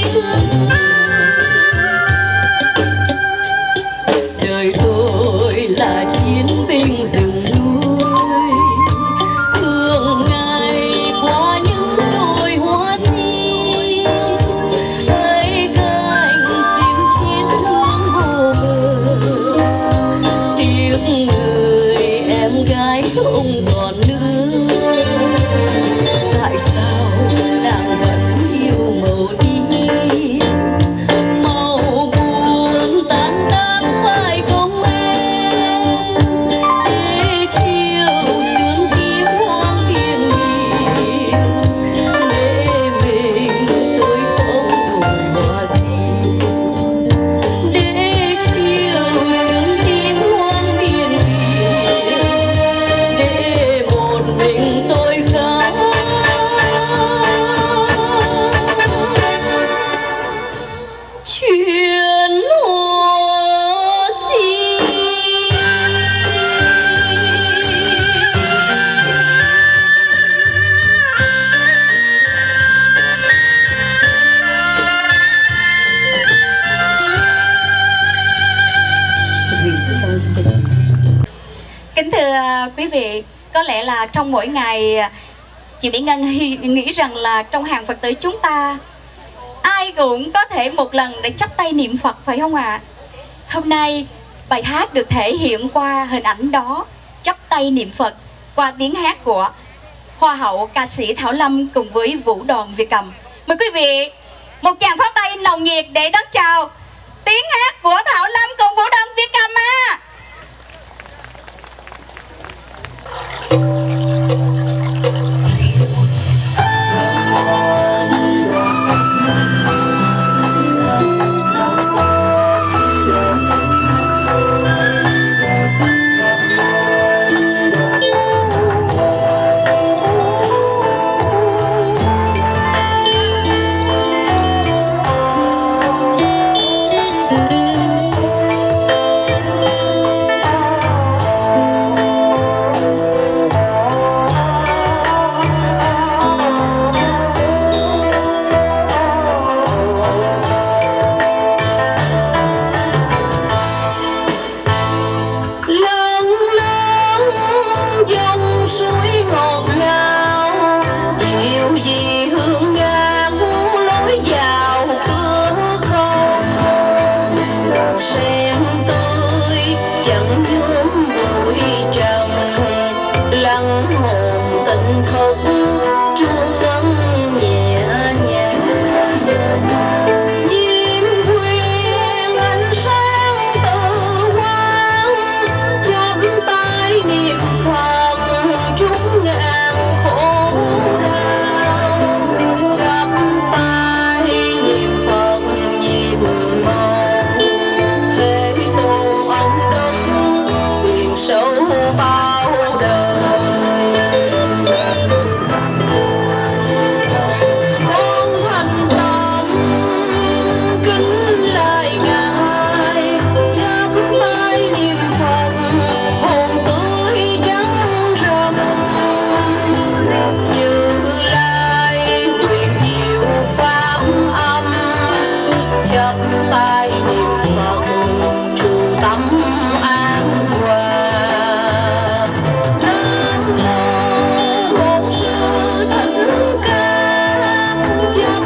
S8: Đời tôi là chiến binh rừng núi, thường ngày qua những đồi hoa sim, thấy cánh sim chín hương vô bờ. Tiếng người em gái không còn nữa, tại sao nàng vẫn yêu màu đi? Màu buồn tan tác phải không em? Để chiều sương tím hoang biên địa, để mình tôi không đồi hoa sim. Để chiều sương tím hoang biên địa, để một mình tôi khóc chuyện hoa sim.
S1: Kính thưa quý vị, có lẽ là trong mỗi ngày, chị Mỹ Ngân hy- nghĩ rằng là trong hàng Phật tử chúng ta ai cũng có thể một lần để chắp tay niệm Phật, phải không ạ? Hôm nay bài hát được thể hiện qua hình ảnh đó, chắp tay niệm Phật, qua tiếng hát của Hoa hậu ca sĩ Thảo Lâm cùng với Vũ đoàn Việt Cầm. Mời quý vị một tràng pháo tay nồng nhiệt để đón chào tiếng hát của Thảo Lâm cùng Vũ đoàn Việt Cầm à.
S3: Hãy subscribe cho kênh Ghiền Mì Gõ để không bỏ lỡ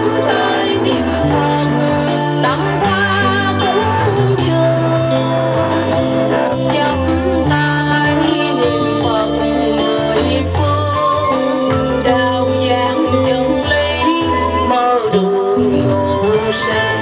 S3: tay niệm Phật tắm hoa cúng dường, chắp tay niệm Phật mười phương, đạo giảng chân lý mở đường độ sanh.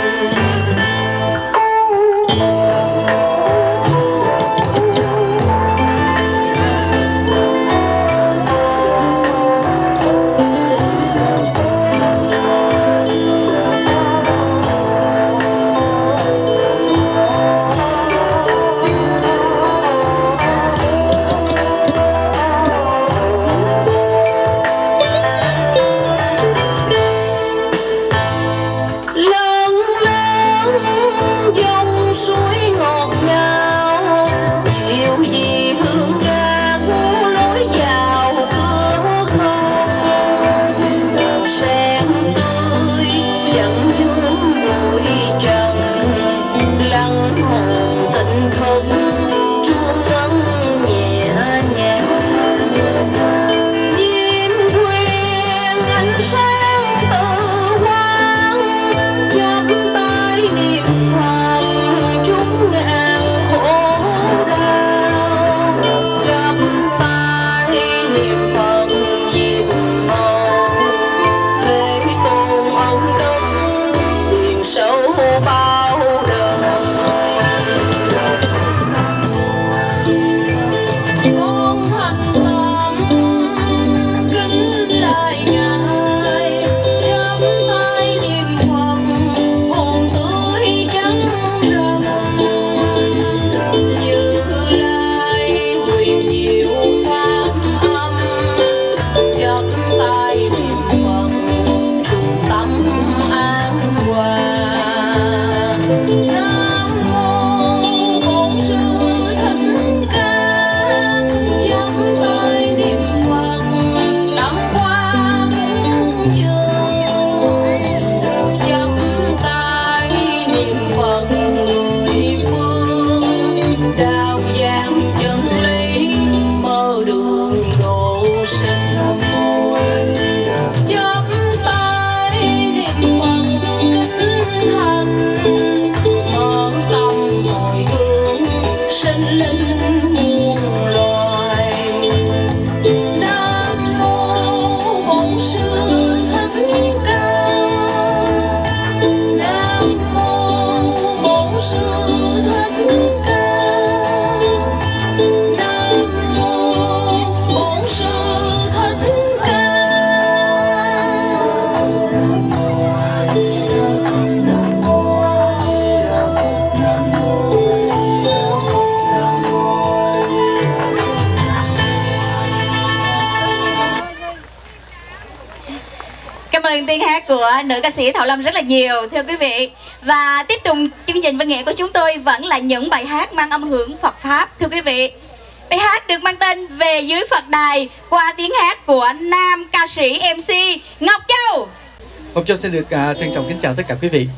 S1: Tiếng hát của nữ ca sĩ Thảo Lâm rất là nhiều thưa quý vị. Và tiếp tục chương trình văn nghệ của chúng tôi vẫn là những bài hát mang âm hưởng Phật Pháp thưa quý vị. Bài hát được mang tên Về Dưới Phật Đài qua tiếng hát của nam ca sĩ em xê Ngọc Châu.
S4: Ngọc Châu xin được uh, trân trọng kính chào tất cả quý vị.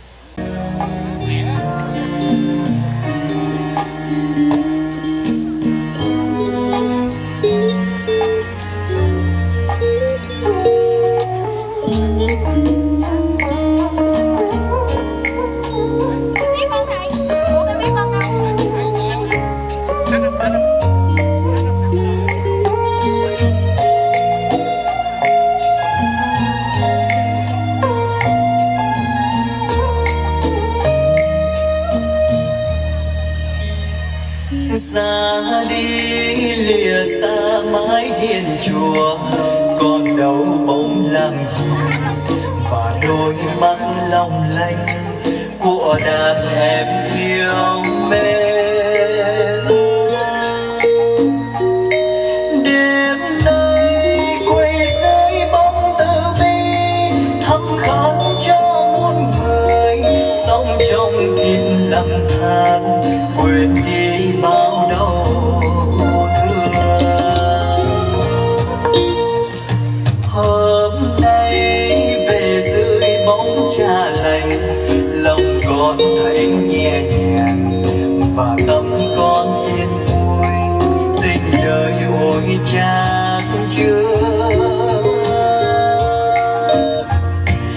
S7: Ra đi lìa xa mái hiên chùa, còn đâu bóng làm hiền và đôi mắt long lanh của đàn em yêu mến. Đêm nay quay dưới bóng từ bi, thăm khát cho muôn người sống trong tim lầm than, quên đi bao đau thương. Hôm nay về dưới bóng trà lành, lòng con thấy nhẹ nhàng và tâm con yên vui, tình đời ôi chát chứa.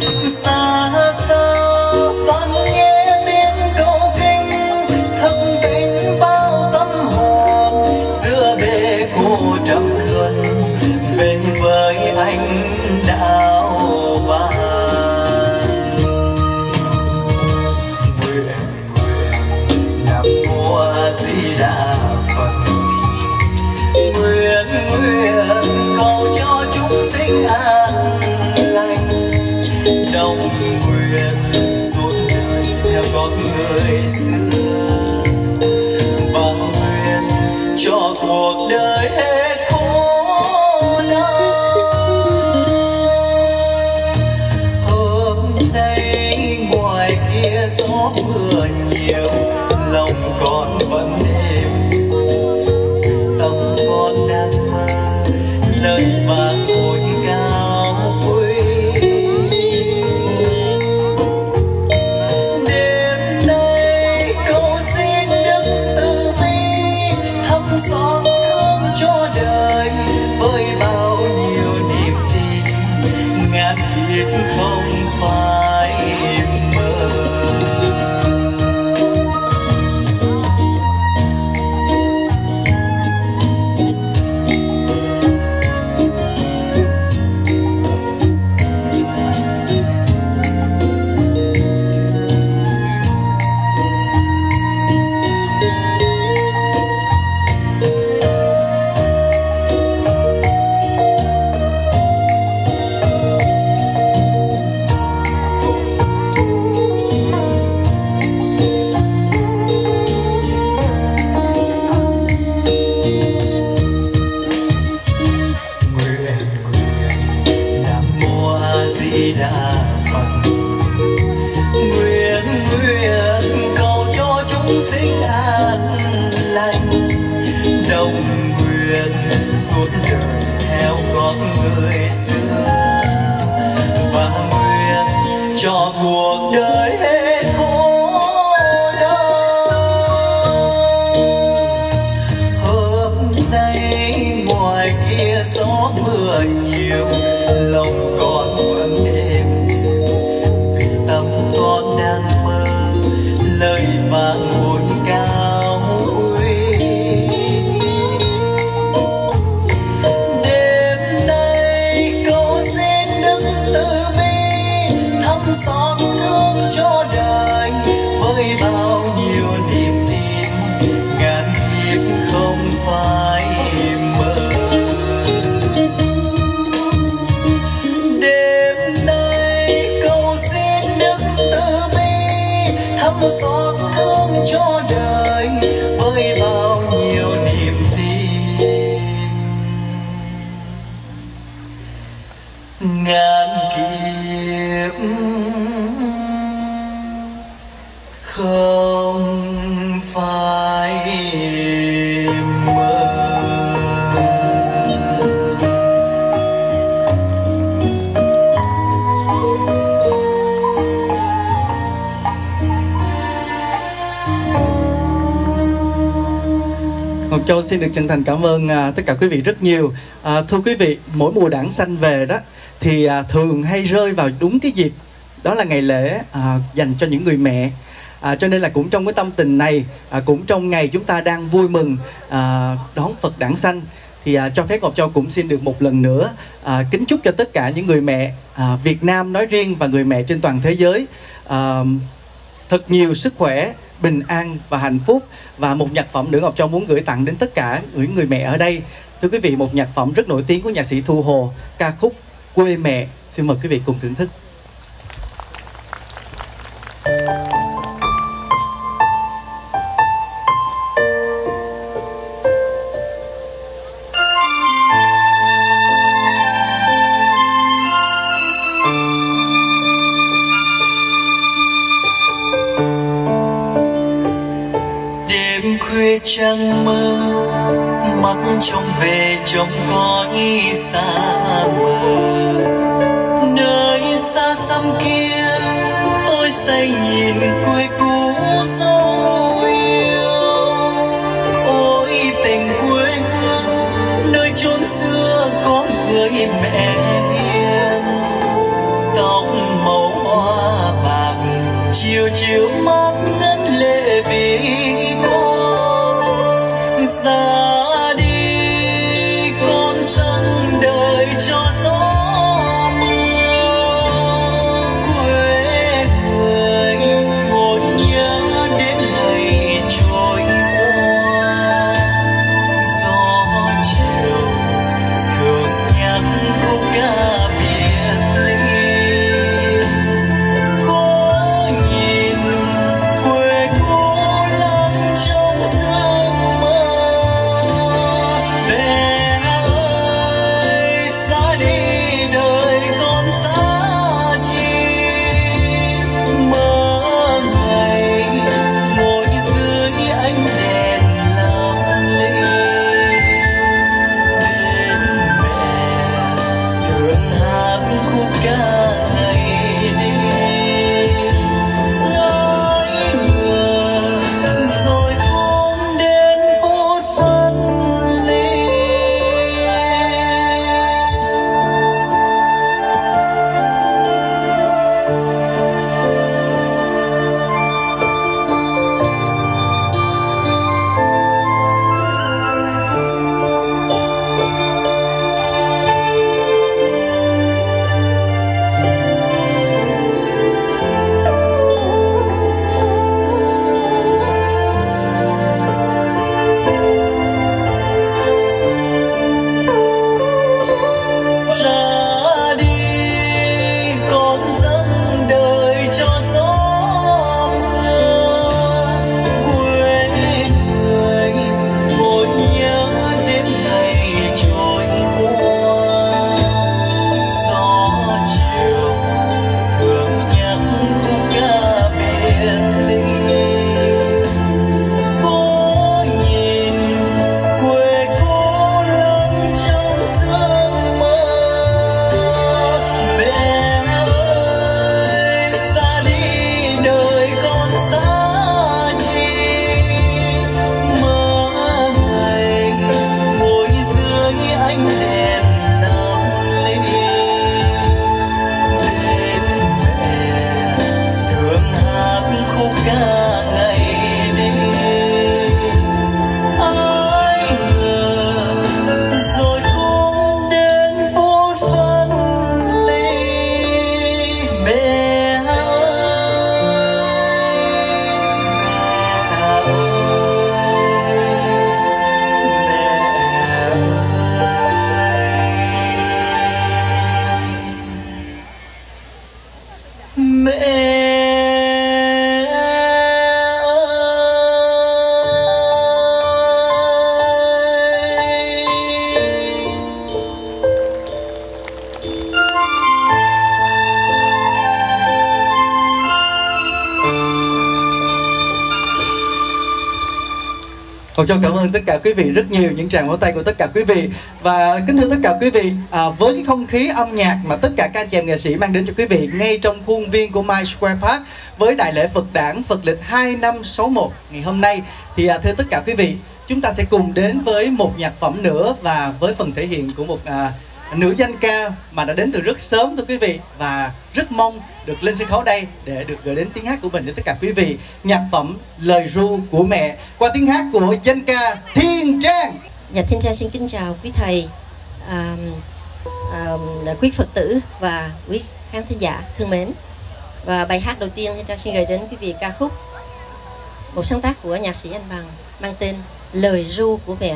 S7: đồng nguyện suốt đời theo gót người xưa, và nguyện cho cuộc đời hết khổ đau. Hôm nay ngoài kia gió mưa nhiều, lòng con vẫn êm, tâm con đang mơ lời vang ôi cao quý. Đêm nay cầu xin đức từ bi thăm xót thương cho đời, với bao nhiêu niềm tin ngàn kiếp không phải mơ. Di Đà Phật, nguyện nguyện cầu cho chúng sinh an lành, đồng nguyện suốt đời theo gót người xưa, và nguyện cho cuộc đời hết khổ đau. Hôm nay ngoài kia gió mưa nhiều, lòng con vẫn êm, vì tâm con đang mơ lời vang ôi cao quý. Đêm nay cầu xin đức từ bi thăm xót thương cho đời, với bao nhiêu niềm tin ngàn kiếp không phải mơ. Xót thương cho đời, với bao nhiêu niềm tin ngàn kiếp không phải mơ.
S4: Ngọc Châu xin được chân thành cảm ơn à, tất cả quý vị rất nhiều. À, thưa quý vị, mỗi mùa đảng xanh về đó thì à, thường hay rơi vào đúng cái dịp đó là ngày lễ à, dành cho những người mẹ. À, cho nên là cũng trong cái tâm tình này, à, cũng trong ngày chúng ta đang vui mừng à, đón Phật đản sanh, thì à, cho phép Ngọc Châu cũng xin được một lần nữa à, kính chúc cho tất cả những người mẹ à, Việt Nam nói riêng và người mẹ trên toàn thế giới à, thật nhiều sức khỏe, bình an và hạnh phúc. Và một nhạc phẩm nữa Ngọc Châu muốn gửi tặng đến tất cả những người mẹ ở đây. Thưa quý vị, một nhạc phẩm rất nổi tiếng của nhạc sĩ Thu Hồ, ca khúc Quê Mẹ. Xin mời quý vị cùng thưởng thức.
S7: Khuya trăng mơ mắt trông về trong cõi xa mờ, nơi xa xăm kia tôi say nhìn quê cũ sâu yêu. Ôi tình quê hương nơi chốn xưa có người mẹ hiền, tóc màu hoa bạc chiều chiều mắt ngân lệ vì con ra đi, con dâng đời cho gió mưa. Quê
S4: Còn cho cảm ơn tất cả quý vị rất nhiều, những tràng vỗ tay của tất cả quý vị. Và kính thưa tất cả quý vị, à, với cái không khí âm nhạc mà tất cả các anh chị em nghệ sĩ mang đến cho quý vị ngay trong khuôn viên của My Square Park với đại lễ Phật đản Phật lịch hai năm sáu mốt ngày hôm nay, thì à, thưa tất cả quý vị, chúng ta sẽ cùng đến với một nhạc phẩm nữa và với phần thể hiện của một à, nữ danh ca mà đã đến từ rất sớm thưa quý vị, và rất mong được lên sân khấu đây để được gửi đến tiếng hát của mình đến tất cả quý vị. Nhạc phẩm Lời Ru của Mẹ qua tiếng hát của danh ca Thiên Trang.
S9: Dạ, Thiên Trang xin kính chào quý thầy, à, à, quý Phật tử và quý khán thính giả thương mến. Và bài hát đầu tiên Thiên Trang xin gửi đến quý vị ca khúc một sáng tác của nhạc sĩ Anh Bằng mang tên Lời Ru của Mẹ.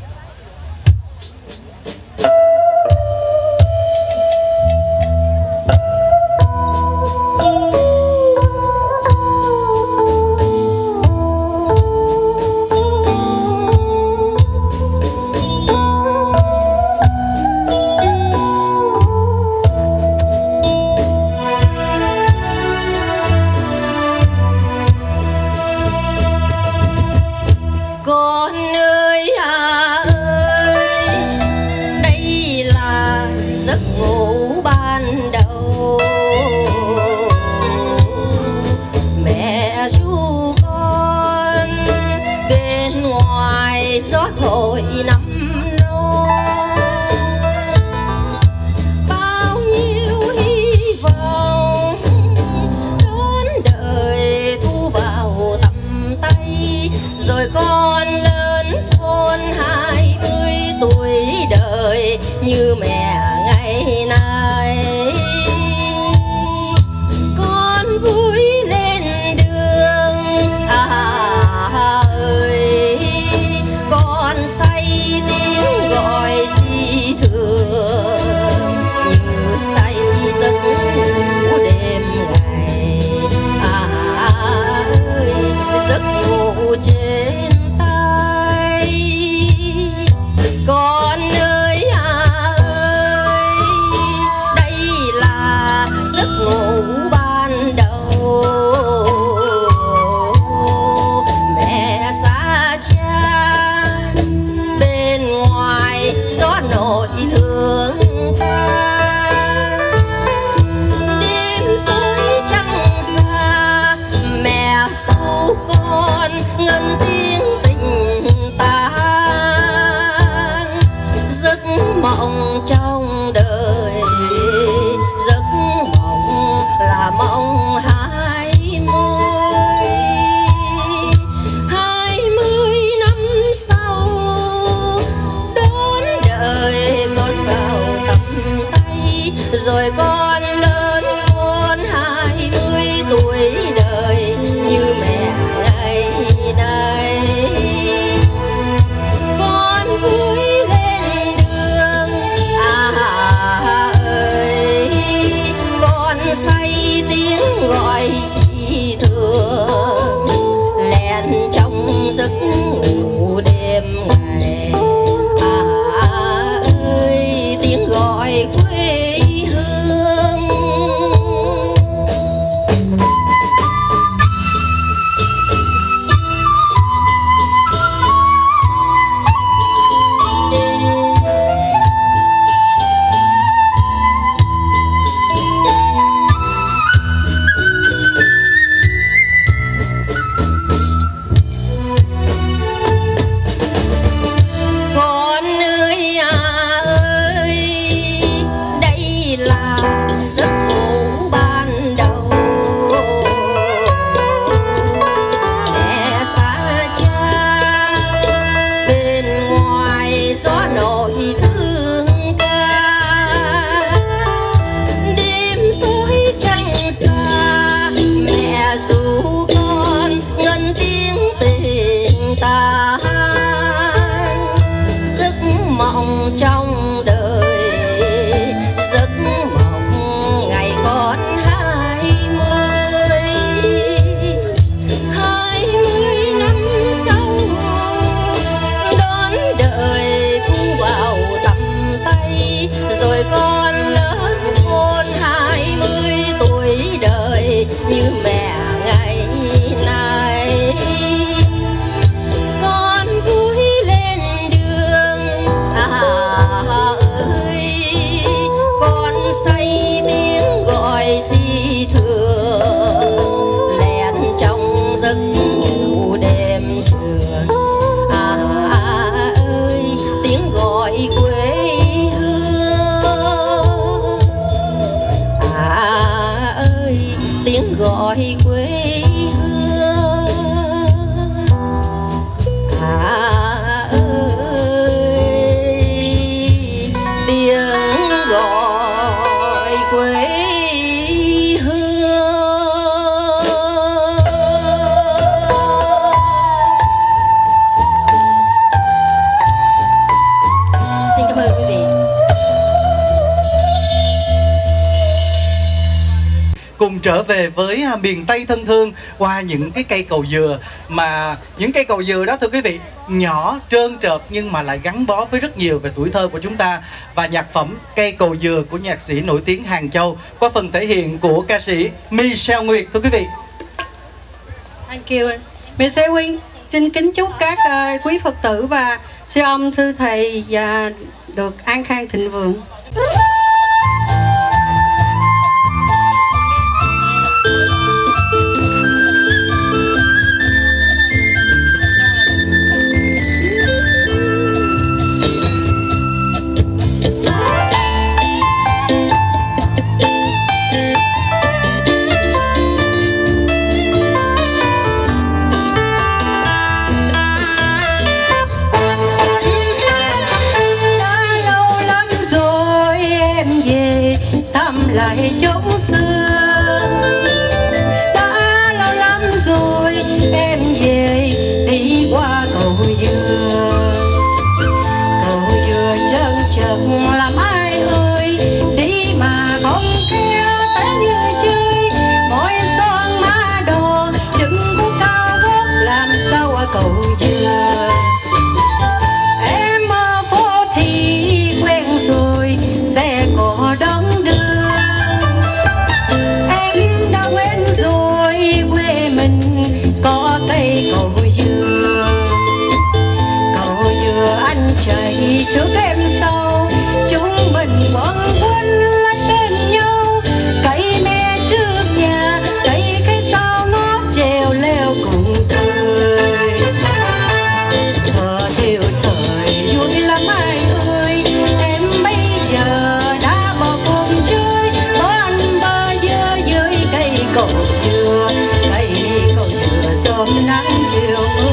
S9: Gió thổi năm nô, bao nhiêu hy vọng đón đời thu vào tầm tay. Rồi con lớn khôn hai mươi tuổi đời như mẹ ngày nay. Con vui lên đường à ơi, say tiếng gọi si thường như say giấc ngủ đêm ngày. À ơi, giấc ngủ trên tay. Con ơi à ơi, đây là giấc ngủ ban đầu. Mẹ xa cha bên ngoài gió nổi thương ta. Đêm rơi trăng xa, mẹ sâu con ngân tiếng tình ta. Giấc mộng trong đời, giấc mộng là mộng hai mươi. Hai mươi năm sau đón đời con vào tầm tay. Rồi con lớn con hai mươi tuổi đời như mẹ ngày nay. Con vui lên đường à ơi, con say tiếng gọi dị thường lén trong giấc ngủ đêm ngày. À ơi, tiếng gọi quê hương. tiếng gọi quê hương. À ơi, tiếng gọi quê hương. Xin cảm ơn quý vị.
S4: Cùng trở về với miền Tây thân thương qua những cái cây cầu dừa, mà những cây cầu dừa đó thưa quý vị, nhỏ trơn trợt nhưng mà lại gắn bó với rất nhiều về tuổi thơ của chúng ta. Và nhạc phẩm Cây Cầu Dừa của nhạc sĩ nổi tiếng Hàng Châu qua phần thể hiện của ca sĩ Michelle Nguyệt thưa quý vị.
S10: Thank you. Michelle Nguyệt xin kính chúc các uh, quý Phật tử và sư ông sư thầy và được an khang thịnh vượng. Lại chốn xưa, đã lâu lắm rồi em về đi qua cầu dừa. Cầu dừa trơn trượt làm ai ơi, đi mà không khéo té như chơi. Mỗi son má đò chân cũng cao gót làm sao qua cầu dừa. Em ở phố thì quen rồi xe cộ đón đưa. Chạy trước em sau, chúng mình quấn quấn lấy bên nhau. Cây me trước nhà, cây cây sau ngót treo leo cùng cười. Thơ thiêu thời vui lắm ai ơi, em bây giờ đã bỏ cùng chơi. Bó anh bơ dơ dưới cây cầu dừa, cây cầu dừa sớm nắng chiều mưa.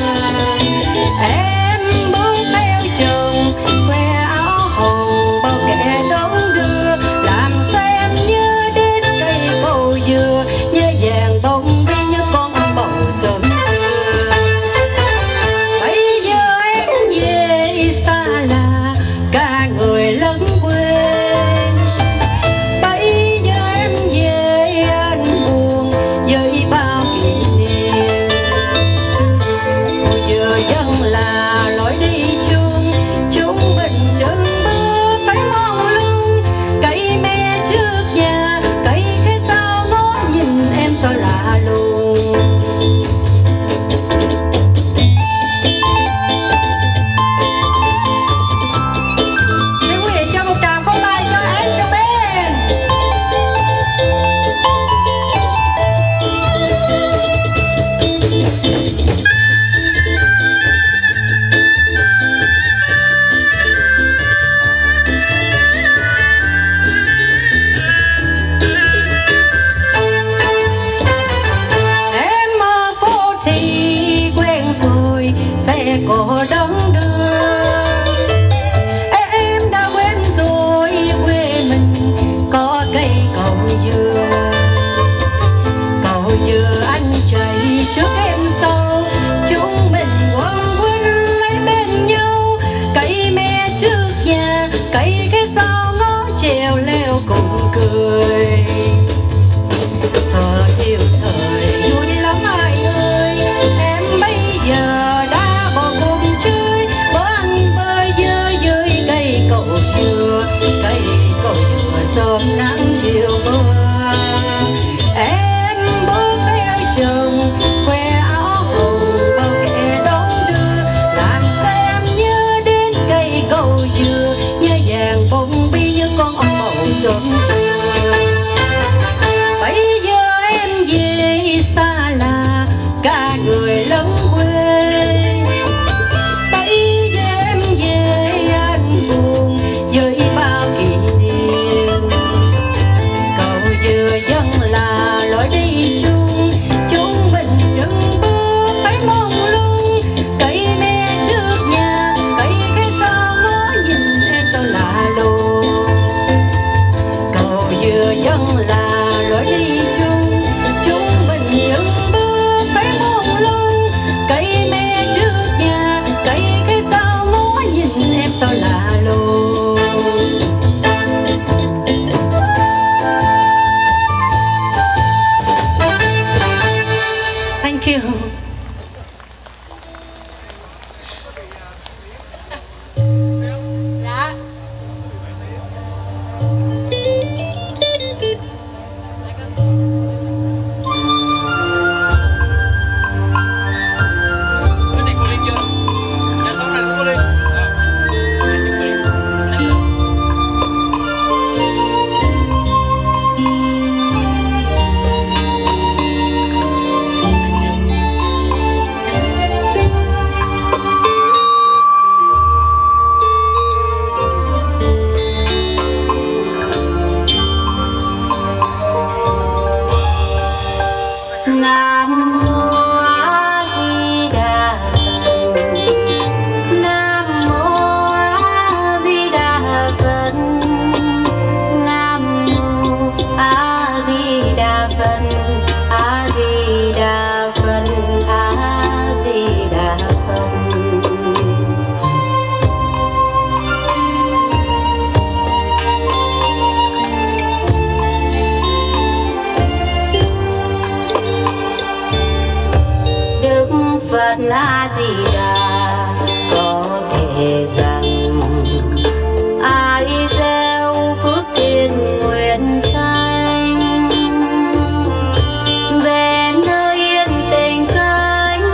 S10: Em chồng khoe áo hồng bao kẻ đón đưa, làm xem như đến cây cầu dừa, nhớ vàng bông với nhớ con bầu sớm trưa. Bây giờ em về xa là cả người lẫn quê. Bây giờ em về anh buồn với bao kỷ niệm.
S11: Phật A Di Đà, có thể rằng ai gieo phước thiên nguyện xanh về nơi yên tình cánh,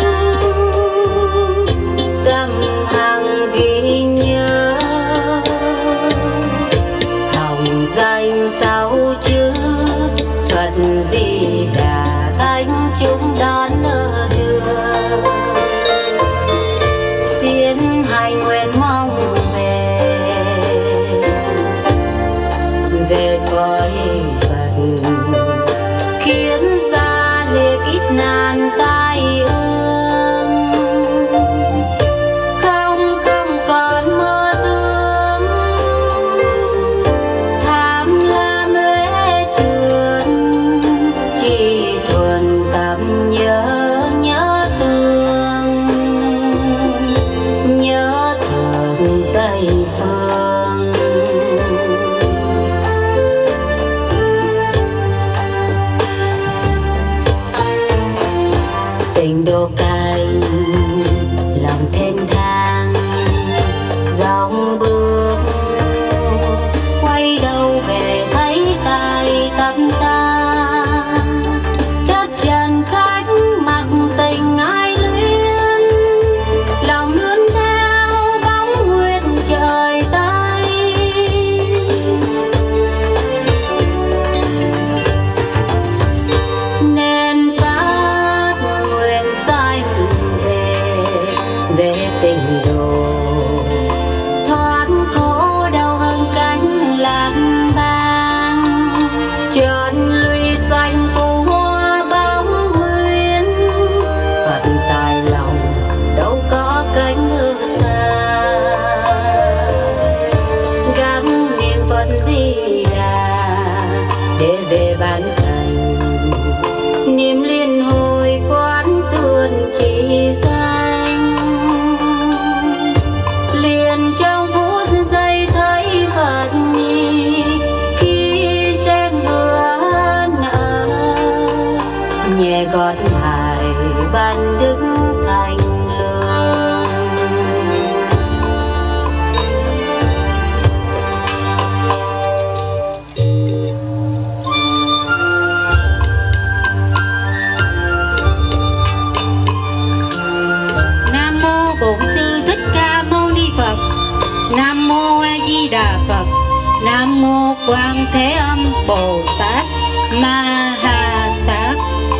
S11: tâm hằng ghi nhớ hồng danh sáu chữ Phật Di Đà, thánh chúng đón ở đường tiến hành nguyện mong về về cõi Phật, khiến xa lìa ít nan tai ương, không không còn mơ thương tham lam uế trượt, chỉ thuần tâm nhớ nhớ thương, nhớ thương Tây phương. Tình đô canh lòng thênh thang dòng bước, quay đầu về thấy tay tâm ta, đất trần khách mặc tình ai luyến, lòng luôn theo bóng nguyệt trời Tây. Nên phát nguyện sai về về tình đồ, thoát khổ đau hơn cánh làm vang, trơn lụy xanh phù hoa bóng huyễn, Phật tài lòng đâu có cánh mưa xa, gắng niệm Phật Di Đà để về bản thân, niệm liên hồi quán tương chỉ danh, liền trong phút giây thấy Phật khi sen vừa nở, nhẹ gót hài ban đức thành lương.
S10: Nam mô Bổn Sư Thích Ca Mâu Ni Phật. Nam mô A Di Đà Phật. Nam mô Quan Thế Âm Bồ Tát Ma Ha Tát.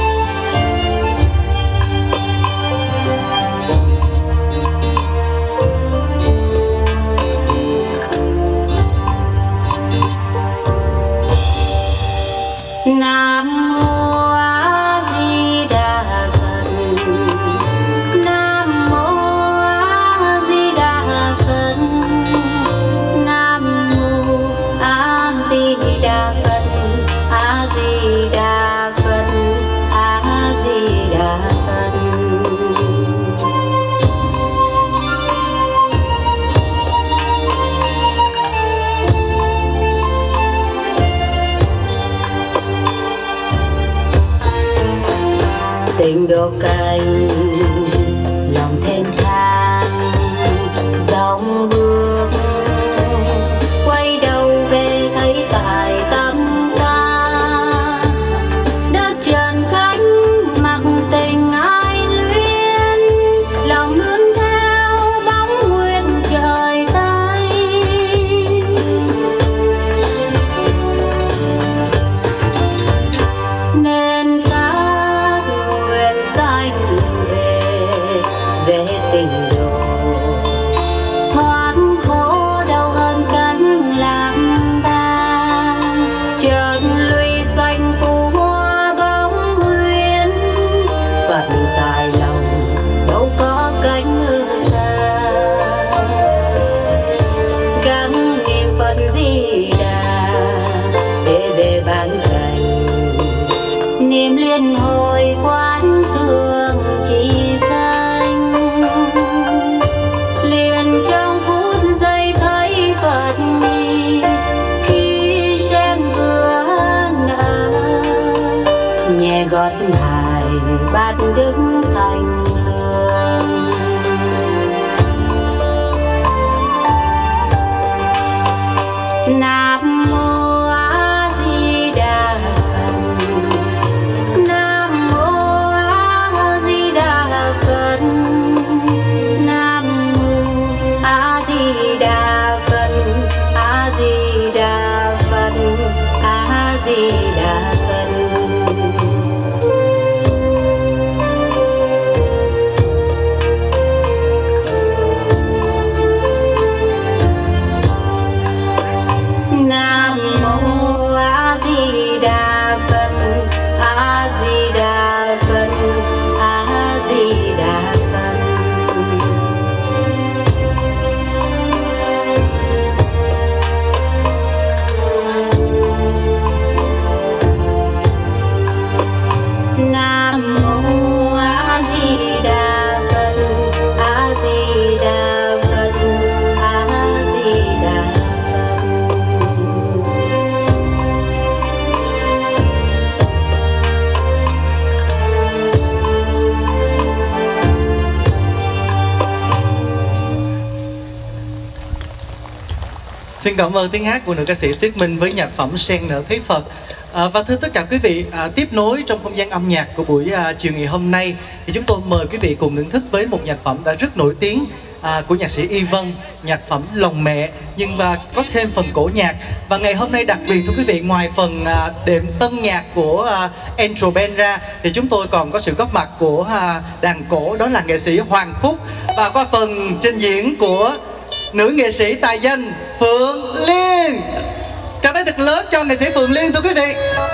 S11: Nam mô A Di Đà Phật. Nam mô A Di Đà Phật. Nam mô A Di Đà Phật. A Di Đà Phật. A Di Đà Phật. Tình độ canh lòng thênh thang dòng bước, quay đầu về thấy tại tâm ta, đất trần khách mặc tình ai luyến, lòng luôn theo bóng nguyệt trời Tây. Nên phát nguyện sai về về tình độ, thoát khổ đau hơn cánh làm ta, trơn lụy xanh phù hoa bóng huyễn, Phật tài lòng đâu có cánh mưa xa, gắng niệm Phật Di Đà để về bản thành, niệm liên hồi quán thương chỉ danh, liền trong phút giây thấy Phật khi sen vừa nở, nhẹ gót hài bát đức thành lương. A Di Đà Phật, A Di Đà Phật. Nam mô A Di Đà Phật, A Di Đà Phật, A Di Đà Phật.
S4: Xin cảm ơn tiếng hát của nữ ca sĩ Tuyết Minh với nhạc phẩm Sen Nở Thấy Phật. À, và thưa tất cả quý vị, à, tiếp nối trong không gian âm nhạc của buổi à, chiều ngày hôm nay thì chúng tôi mời quý vị cùng thưởng thức với một nhạc phẩm đã rất nổi tiếng à, của nhạc sĩ Y Vân, nhạc phẩm Lòng Mẹ, nhưng và có thêm phần cổ nhạc. Và ngày hôm nay đặc biệt thưa quý vị, ngoài phần à, đệm tân nhạc của à, Angel Band ra thì chúng tôi còn có sự góp mặt của à, đàn cổ, đó là nghệ sĩ Hoàng Phúc, và qua phần trình diễn của nữ nghệ sĩ tài danh Phượng Liên. Cảm ơn thật lớn cho nghệ sĩ Phượng Liên thưa quý vị.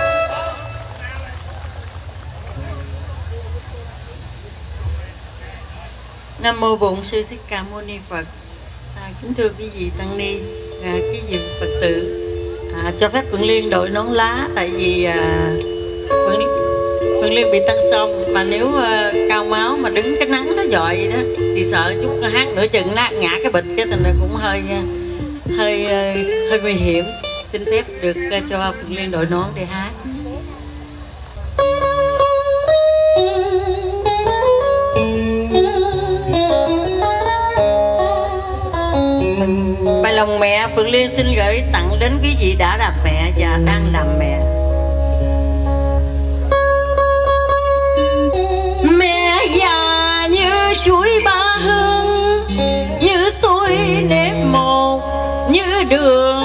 S12: Nam mô Bổn Sư Thích Ca Mâu Ni Phật. À, kính thưa quý vị tăng ni, à, quý vị Phật tử, à, cho phép Phượng Liên đội nón lá, tại vì à, Phượng, Phượng Liên bị tăng xong, mà nếu à, cao máu mà đứng cái nắng nó dọi vậy đó thì sợ chút hát nửa chừng nát ngã cái bịch, cái thành ra cũng hơi hơi hơi nguy hiểm. Xin phép được uh, cho Phượng Liên đội nón để hát. Bài Lòng Mẹ Phượng Liên xin gửi tặng đến quý vị đã làm mẹ và đang làm mẹ. Mẹ già như chuối ba hương, như xôi nếp một, như đường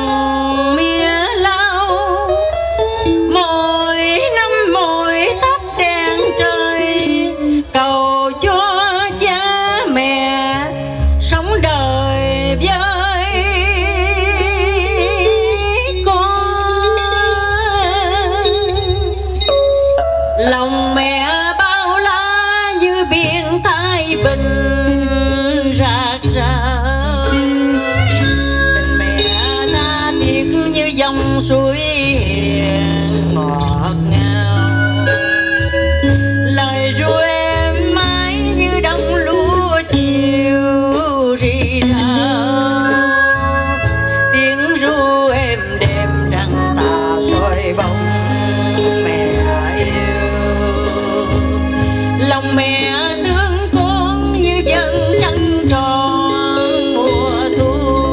S12: suối hiền ngọt ngào. Lời ru em mãi như đông lúa chiều rì rào. Tiếng ru em đêm trăng tà soi bóng mẹ yêu. Lòng mẹ thương con như dân trăng tròn mùa thu.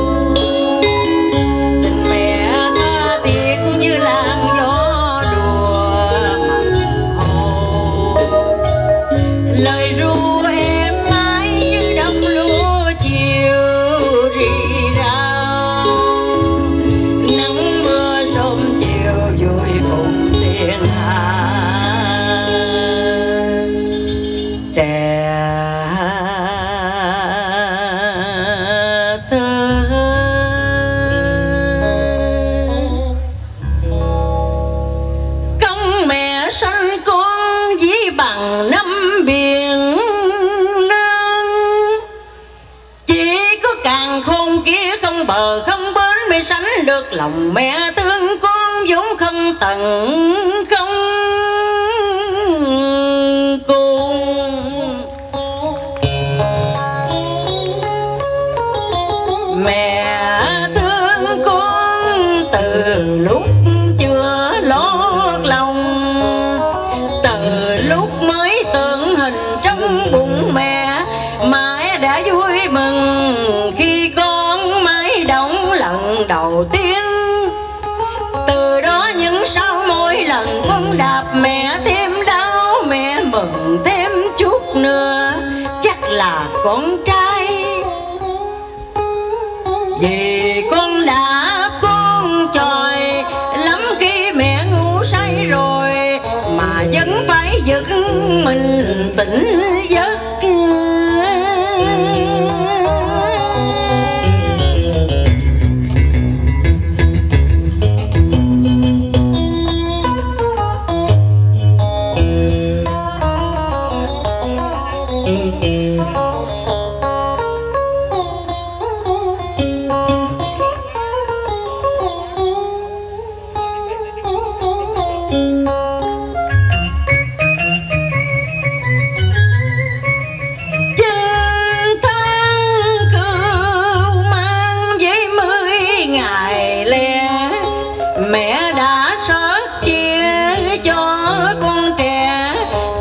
S12: Bờ không bến mới sánh được lòng mẹ thương con vốn không tận không cùng. Mẹ thương con từ lúc chưa lót lòng, từ lúc mới tượng hình trong bụng mẹ, mẹ đã vui mừng khi con mái đóng lần đầu tiên. Từ đó những sau mỗi lần con đạp mẹ thêm đau, mẹ mừng thêm chút nữa chắc là con trai. Vì con đã con chòi lắm khi mẹ ngủ say rồi, mà vẫn phải giật mình tỉnh giấc.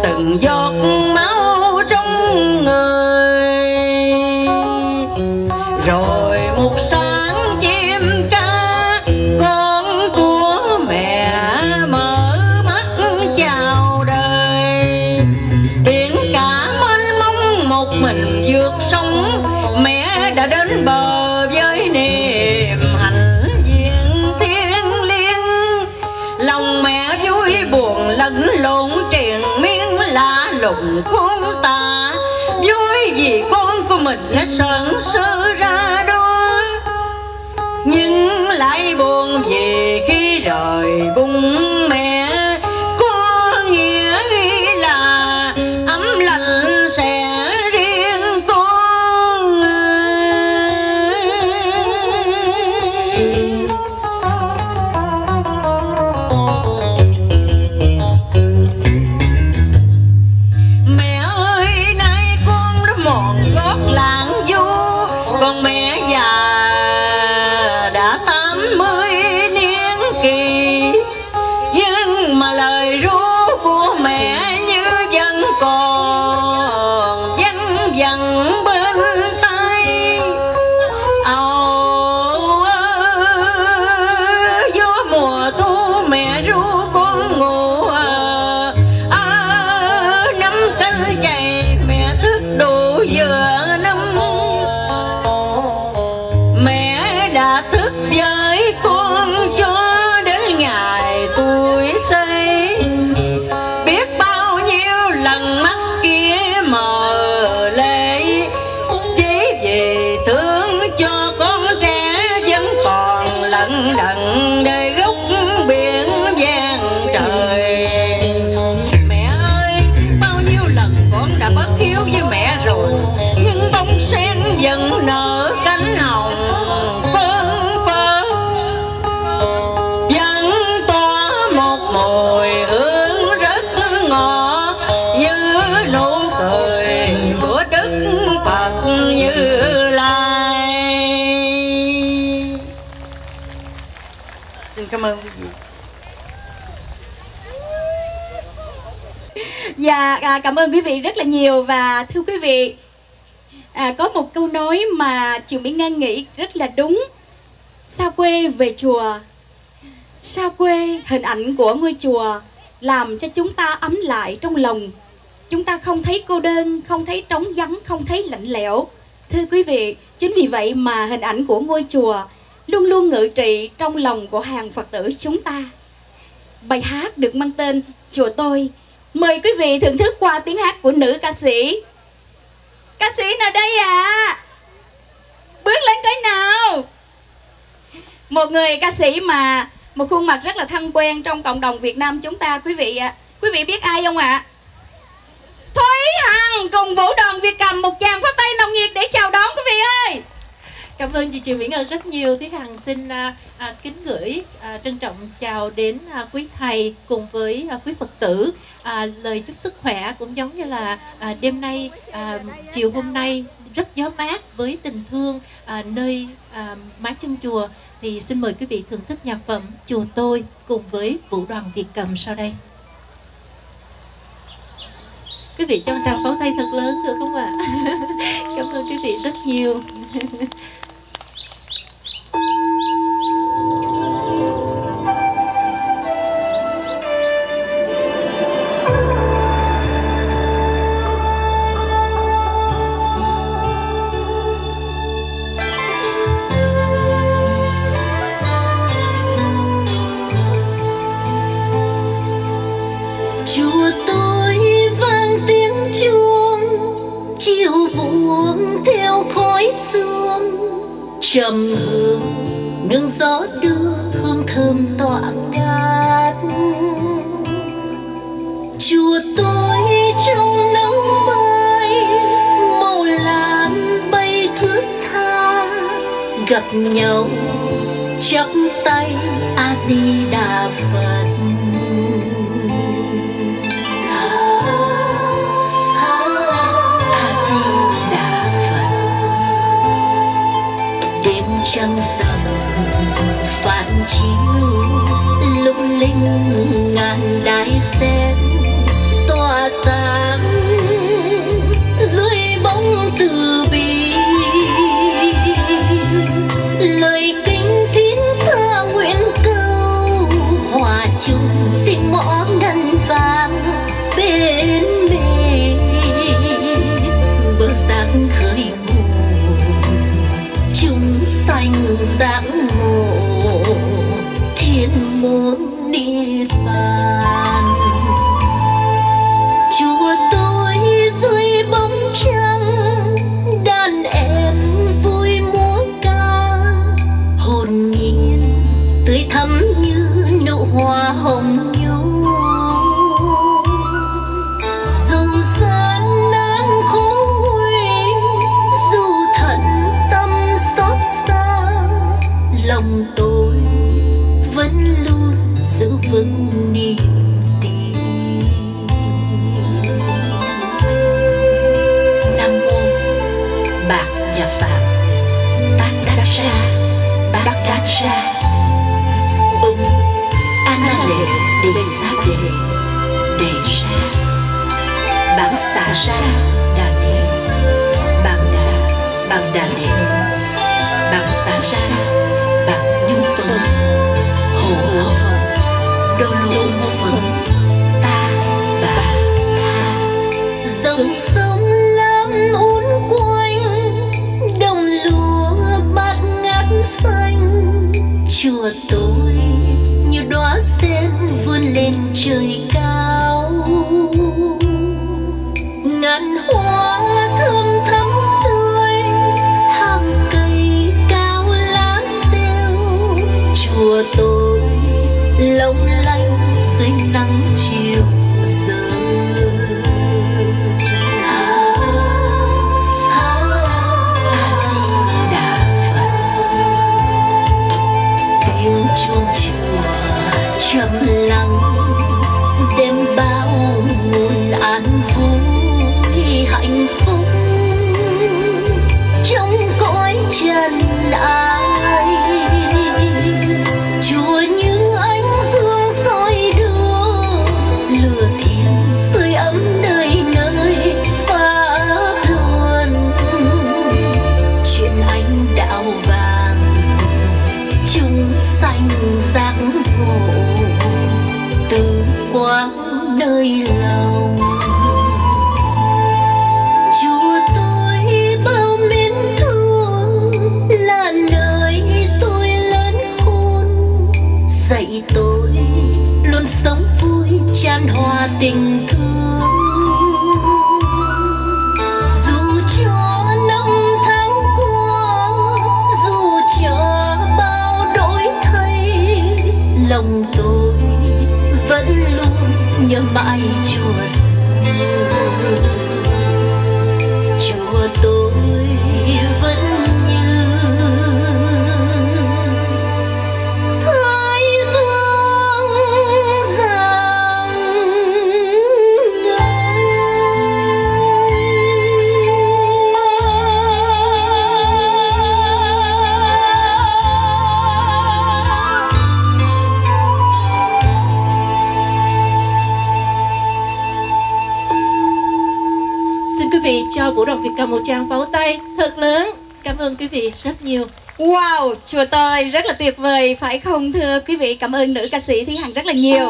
S12: từng giọt máu trong người. Rồi một sáng chim ca con của mẹ mở mắt chào đời. Biển cả mênh mông một mình vượt sông, mẹ đã đến bờ với niềm hạnh diện thiêng liêng. Lòng mẹ vui buồn lẫn lộn triền miên lạ lùng khôn tả. Vui vì con của mình đã sẵn sơ ra đôi, nhưng lại buồn vì khi rời bụng mẹ. Có nghĩa là ấm lạnh sẽ riêng con. Mẹ ơi nay con đã mòn gót lãng du, còn mẹ già đã tám mươi niên kỳ. Nhưng mà lời ru của mẹ như vẫn còn văng vẳng bên tai. Âu ơ, gió mùa thu mẹ ru con ngủ à, à, nắm cánh chày mẹ thức đủ giờ năm. Mẹ đã thức với con cho đến ngày tuổi xây. Biết bao nhiêu lần mắt kia mờ lệ, chỉ vì thương cho con trẻ vẫn còn lận đận nơi góc biển vang trời. Mẹ ơi bao nhiêu lần con đã bất hiếu với mẹ rồi, nhưng bông sen vẫn nở cánh hồng phơn phơ, vẫn tỏa một mùi hương rất ngọt như nụ cười của Đức Phật Như Lai. Xin cảm ơn quý vị.
S1: Dạ, à, cảm ơn quý vị rất là nhiều. Và thưa quý vị, à, có một câu nói mà Trường Mỹ Ngân nghĩ rất là đúng. Xa quê về chùa, xa quê hình ảnh của ngôi chùa làm cho chúng ta ấm lại trong lòng. Chúng ta không thấy cô đơn, không thấy trống vắng, không thấy lạnh lẽo. Thưa quý vị, chính vì vậy mà hình ảnh của ngôi chùa luôn luôn ngự trị trong lòng của hàng Phật tử chúng ta. Bài hát được mang tên Chùa Tôi. Mời quý vị thưởng thức qua tiếng hát của nữ ca sĩ. Ca sĩ nào đây ạ? À? Bước lên cái nào. Một người ca sĩ mà một khuôn mặt rất là thân quen trong cộng đồng Việt Nam chúng ta quý vị ạ. À. Quý vị biết ai không ạ? À? Thúy Hằng cùng vũ đoàn Việt Cầm, một tràng pháo tay nồng nhiệt để chào đón quý vị ơi.
S13: Cảm ơn chị Trường Mỹ Ngân rất nhiều. Thúy Hằng xin à, à, kính gửi à, trân trọng chào đến à, quý thầy cùng với à, quý Phật tử. À, lời chúc sức khỏe cũng giống như là à, đêm nay, à, chiều hôm nay rất gió mát với tình thương à, nơi à, mái chân chùa. Thì xin mời quý vị thưởng thức nhạc phẩm Chùa Tôi cùng với vũ đoàn Việt Cầm sau đây. Quý vị cho một tràng pháo tay thật lớn được không ạ? Cảm ơn quý vị rất nhiều.
S3: Chùa tôi vang tiếng chuông, chiều buông theo khói sương, trầm hương nương gió đưa hương thơm tỏa ngát. Chùa tôi trong nắng mai, màu lam bay thướt tha, gặp nhau chắp tay A Di Đà Phật. Trăng rằm phản chiếu lung linh ngàn đài sen tỏa ra
S14: xả ra đà nê, bằng đà bằng đà nê, bằng xả ra bằng nhân phấn, hồ hậu đô lô phấn ta bà tha.
S3: dòng sông lam uốn quanh đồng lúa bát ngát xanh, chùa tôi như đóa sen vươn lên trời cao, ngàn hoa thơm thắm tươi hàng cây cao lá xêu, chùa tôi long lanh dưới nắng chiều giờ.
S14: A Di Đà Phật,
S3: tiếng chuông chùa trầm lặng đêm bao nguồn an vui hạnh phúc trong cõi trần ai. Chùa như ánh dương soi đưa, lửa thiêng sưởi ấm nơi nơi pháp luân. Chuyện anh đạo vàng chúng sanh giác ngộ từ quang nơi lòng. Chùa tôi bao mến thương là nơi tôi lớn khôn, dạy tôi luôn sống vui chan hòa tình thương. Dù cho năm tháng qua, dù cho bao đổi thay, lòng tôi vẫn luôn nhớ mãi chùa xưa. Chùa tôi vẫn như thái dương rạng
S13: Xin quý vị cho Vũ Đoàn Việt Cầm một tràng pháo tay thật lớn. Cảm ơn quý vị rất nhiều.
S1: Wow, chùa tôi rất là tuyệt vời phải không thưa quý vị? Cảm ơn nữ ca sĩ Thúy Hằng rất là nhiều.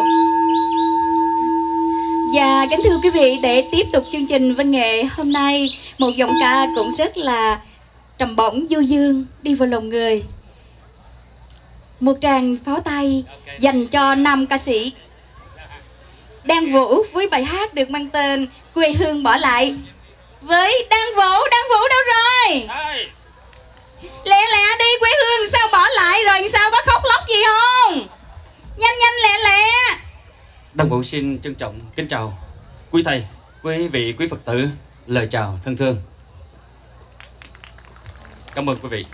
S1: Và kính thưa quý vị, để tiếp tục chương trình văn nghệ hôm nay, một giọng ca cũng rất là trầm bổng du dương đi vào lòng người. Một tràng pháo tay dành cho nam ca sĩ Đan Vũ với bài hát được mang tên Quê Hương Bỏ Lại. Với Đan Vũ, Đan Vũ đâu rồi? Lẹ lẹ đi, quê hương sao bỏ lại rồi, sao có khóc lóc gì không? Nhanh nhanh lẹ lẹ.
S15: Đan Vũ xin trân trọng kính chào quý thầy, quý vị, quý Phật tử, lời chào thân thương. Cảm ơn quý vị.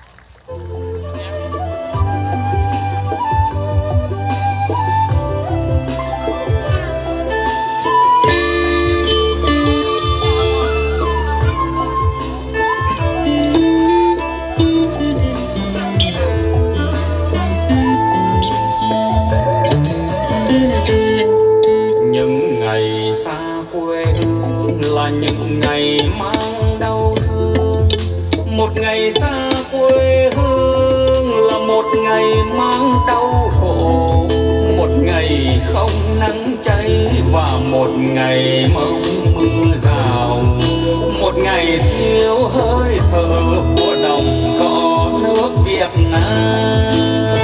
S7: Những ngày xa quê hương là những ngày mang đau thương. Một ngày xa quê hương là một ngày mang đau khổ. Một ngày không nắng cháy và một ngày mong mưa rào. Một ngày thiếu hơi thở của đồng cỏ nước Việt Nam.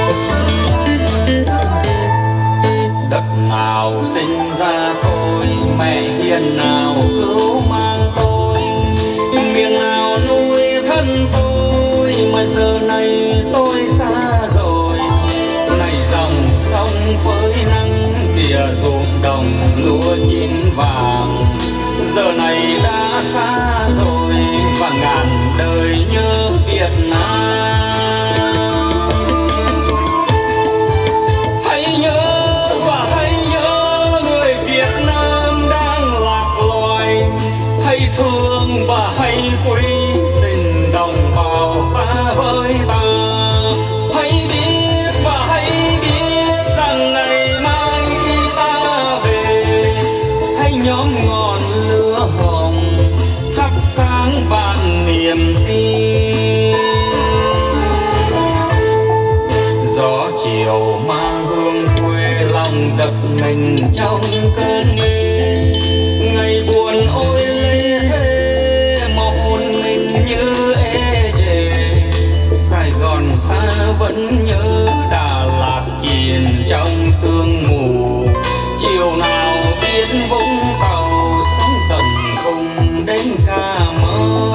S7: Đất nào sinh ra tôi, mẹ hiền nào cứu mang tôi, miệng nào nuôi thân tôi, mà giờ này tôi xa rồi. Này dòng sông với nắng kìa ruộng đồng lúa chín vàng, giờ này đã xa rồi và ngàn đời nhớ Việt Nam. Hãy nhớ hãy thương và hãy quý tình đồng bào ta với ta. Hãy biết và hãy biết rằng ngày mai khi ta về, hãy nhóm nhóm ngọn lửa hồng thắp sáng vạn niềm tin. Gió chiều mang hương quê lòng giật mình trong cơn mê. Ngày buồn ôi lê thế mà hồn mình như ê chề. Sài Gòn ta vẫn nhớ Đà Lạt chìm trong sương mù. Chiều nào biết Vũng Tàu sóng tận cùng đến Cà Mau.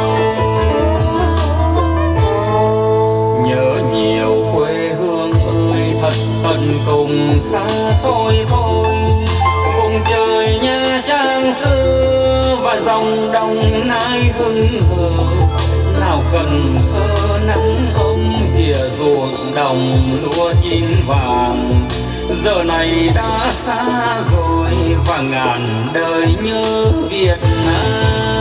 S7: Nhớ nhiều quê hương ơi thật tận cùng xa xôi thôi. Vùng trời Nha Trang xưa và dòng Đồng Nai hững hờ. Nào Cần Thơ nắng ấm kìa ruộng đồng lúa chín vàng. Giờ này đã xa rồi và ngàn đời nhớ Việt Nam.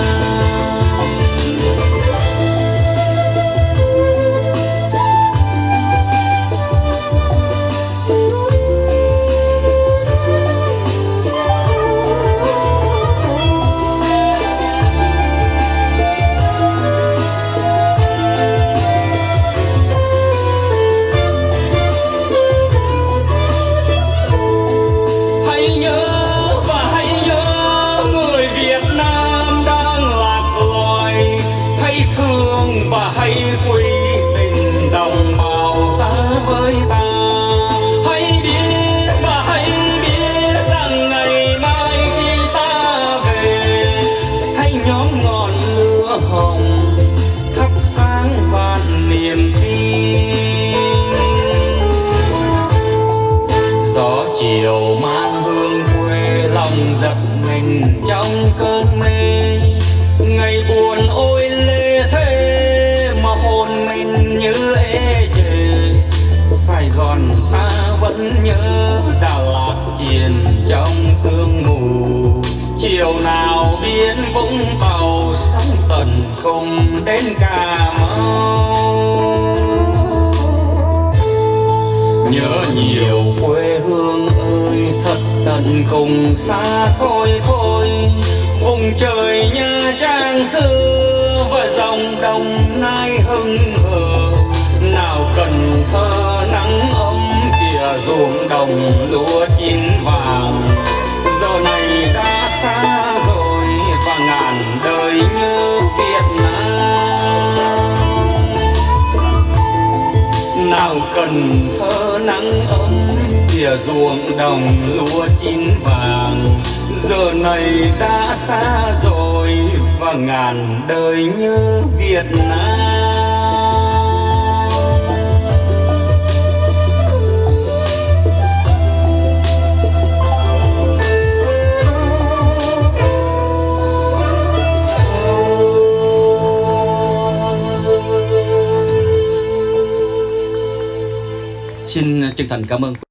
S7: Chiều mang hương quê lòng giật mình trong cơn mê. Ngày buồn ôi lê thế mà hồn mình như ê chề. Sài Gòn ta vẫn nhớ Đà Lạt chìm trong sương mù. Chiều nào biến Vũng Tàu sóng tận cùng đến Cà Mau. Nhớ nhiều quê hương ơi thật tận cùng xa xôi thôi. Vùng trời Nha Trang xưa và dòng Đồng Nai hững hờ. Nào Cần Thơ nắng ấm kìa ruộng đồng lúa chín vàng. Giờ này đã xa rồi và ngàn đời nhớ Việt Nam. Nào Cần Thơ nắng ấm kìa ruộng đồng lúa chín vàng. Giờ này đã xa rồi và ngàn đời nhớ Việt Nam.
S15: Xin chân thành cảm ơn quý